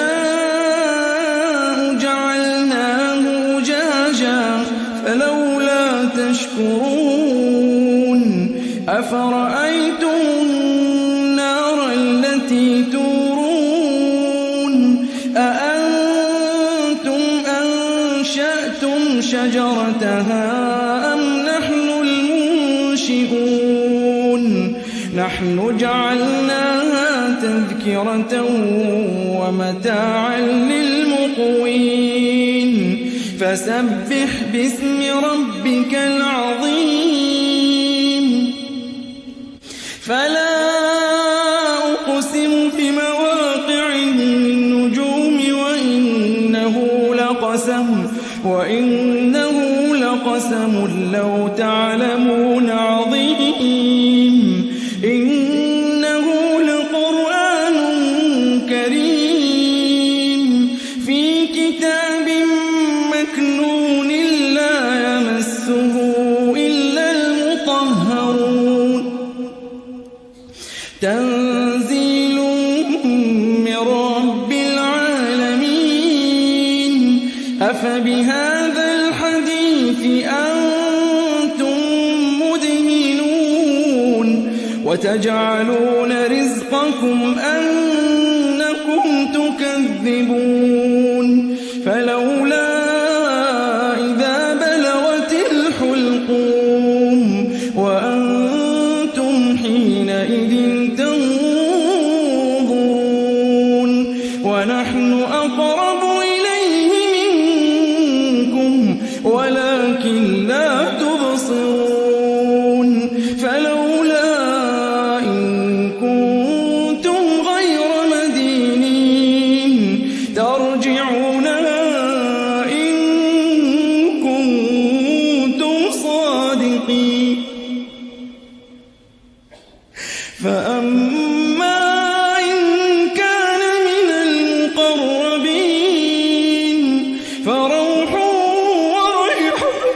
نشاء جعلناه أجاجا فلولا تشكرون أفرأيتم النار التي تورون أأنتم أنشأتم شجرتها أم نحن المنشئون نحن جعلناها تذكرة ومتاعا للمقوين فسبح باسم ربك العظيم فلا أقسم بمواقع النجوم وإنه لقسم وإنه لقسم لو تعلمون عظيم إنه لقرآن كريم في كتاب مكنون لا يمسه إلا المطهرون تنزيل من رب العالمين أفبهذا الحديث أنتم مدهنون وتجعلون رزقكم أنكم تكذبون فلولا إذا بلغت الحلقوم وأنتم حينئذ تنظرون ونحن أقرب إليه منكم ولكن لا تبصرون فلولا إن كنتم غير مدينين ترجعونها إن كنتم صادقين فأما إن كان من المقربين فروح وريحان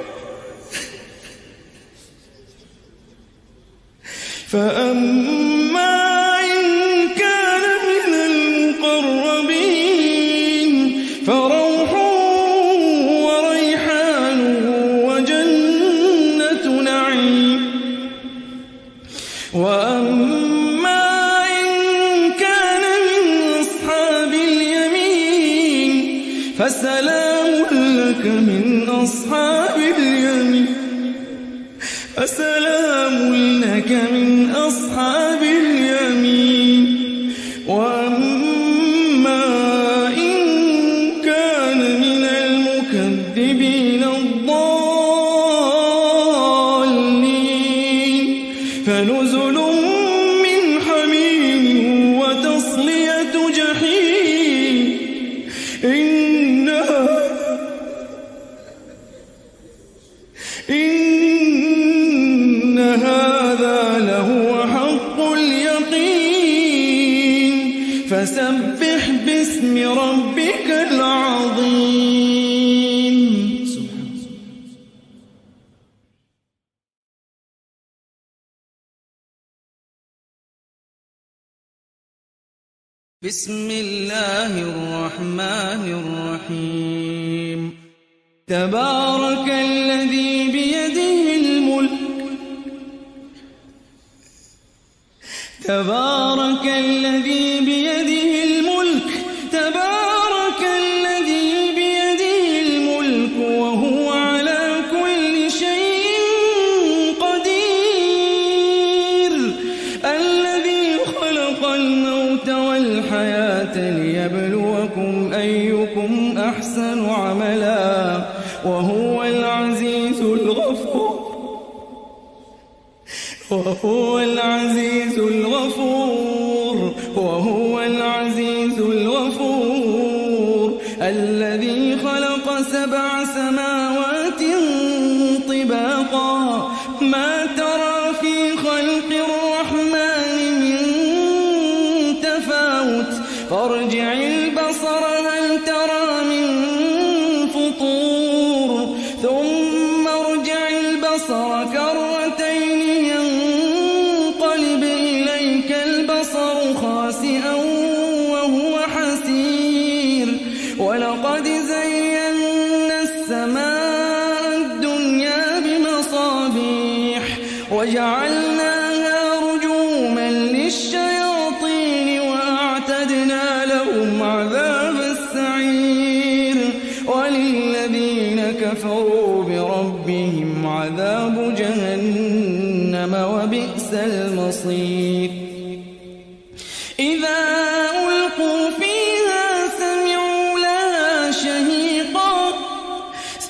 فأما إن كان من المقربين فروح وريحان وجنة نعيم وأما إن كان من أصحاب اليمين فسلام لك من أصحاب اليمين فسلام لك من أصحاب اليمين وأما إن كان من المكذبين الضالين فنزل من حميم وتصلية جحيم إن إن هذا لهو حق اليقين فسبح باسم ربك العظيم بسم الله الرحمن الرحيم تبارك الذي بيده الملك تبارك الذي بيده الملك تبارك الذي بيده الملك وهو على كل شيء قدير الذي خلق الموت والحياة ليبلوكم أيكم أحسن عملا وهو العزيز الغفور وهو العزيز الغفور وهو العزيز الغفور الذي خلق سبع سماوات طباقا ما ترى في خلق الرحمن من تفاوت فارجع البصر هل ترى من فطور ثم ارجع البصر كرتين ينقلب إليك البصر خاسئا وهو حسير ولقد زينا السماء الدنيا بمصابيح وجعلناها رجوما للشياطين وأعتدنا لهم عذاب السعير وللذين كفروا بربهم عذاب جهنم وبئس المصير إذا ألقوا فيها سمعوا لها شهيقا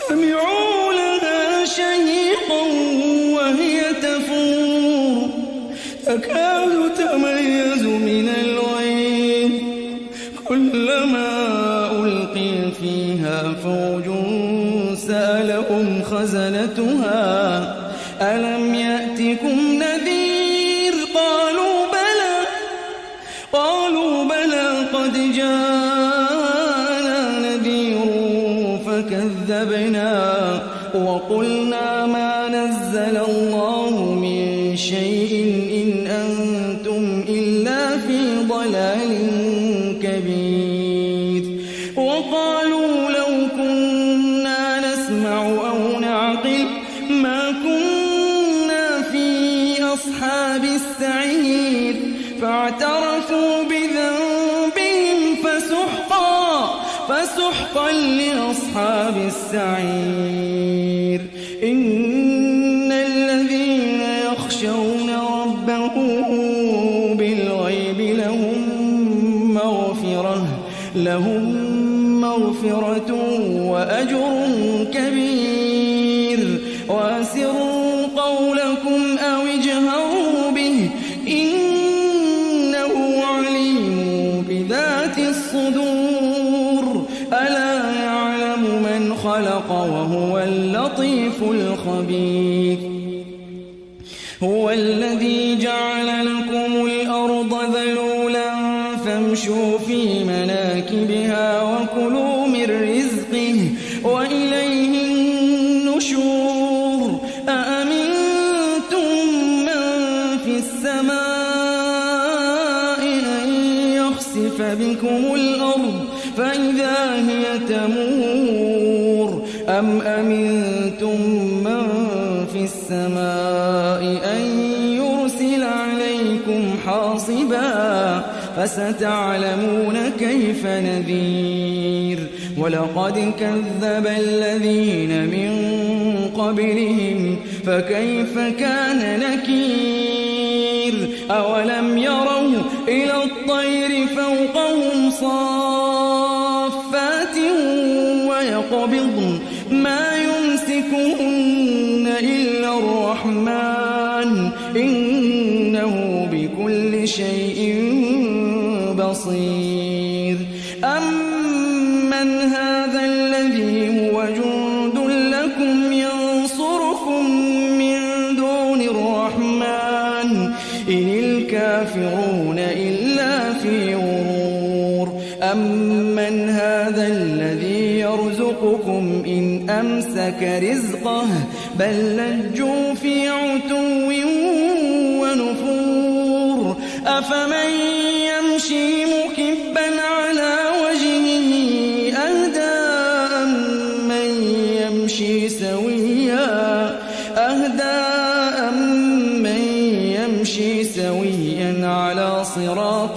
سمعوا لها شهيقا وهي تفور تكاد تميز من الغيظ كلما ألقي فيها فوج سألهم خزنتها ألم يأتكم نذير قالوا بلى قالوا بلى قد جاءنا نذير فكذبنا وقلنا ما نزل الله من شيء إن أنتم إلا في ضلال كبير وقالوا لو كنا نسمع أو نعقل ما كنا في أصحاب السعير فاعترفوا بذنبهم فسحقا فسحقا لأصحاب السعير إن الذين يخشون ربهم بالغيب لهم مغفرة لهم مغفرة وأجر كبير وأسروا قولكم أو اجهروا به إنه عليم بذات الصدور ألا يعلم من خلق وهو اللطيف الخبير هو الذي جعل لكم الأرض ذلولا فامشوا في مناكبها وكلوا من رزقه وإليه النشور أأمنتم من في السماء أن يخسف بكم الأرض فإذا هي تمور أم أمنتم من في السماء أن يرسل عليكم حاصبا فستعلمون كيف نذير ولقد كذب الذين من قبلهم فكيف كان نكير أولم يروا إلى الطير فوقهم صافات ويقبضن ما يمسكهن إلا الرحمن إنه بكل شيء بصير أمن هذا الذي هو جند لكم ينصركم من دون الرحمن إن الكافرون إلا في غرور أمن هذا الذي يرزقكم إن أمسك رزقه بل لجوا في عتو ونفور أفمن يمشي مكبا على وجهه أهدى أمن يمشي سويا أهدى أمن يمشي سويا على صراط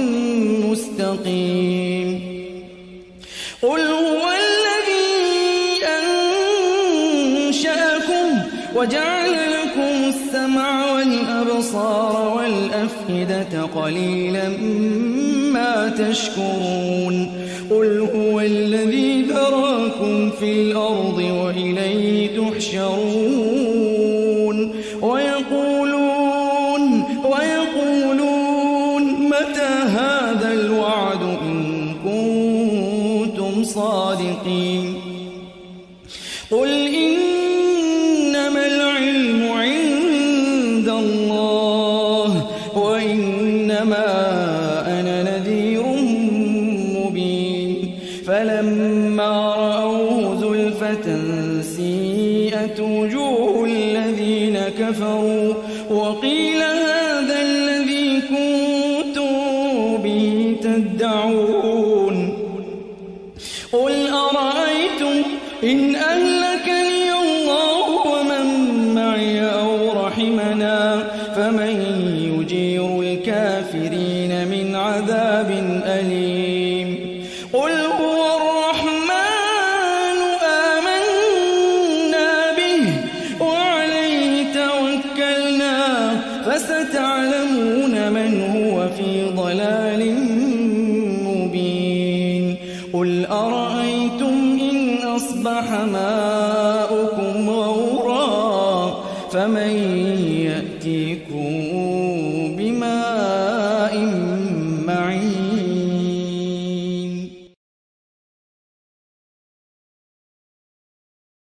مستقيم قل هو الذي أنشأكم وجعل لكم السمع والأبصار والأفئدة قليلا ما تشكرون قل هو الذي ذراكم في الأرض وإليه تحشرون ويقولون ويقولون متى هذا الوعد إن كنتم صادقين قل إنما العلم عند الله وإنما أنا نذير مبين فلما رأوه زلفة سيئت وجوه الذين كفروا وقيل هذا الذي كنتم به تدعون قل أرأيتم إن أهلكني الله ومن معي أو رحمنا فمن يجير الكافرين من عذاب أليم قل هو الرحمن آمنا به وعليه توكلنا فستعلمون من هو في ضلال مبين قل أرأيتم إن أصبح ماؤكم غورا فمن يأتيكم بماء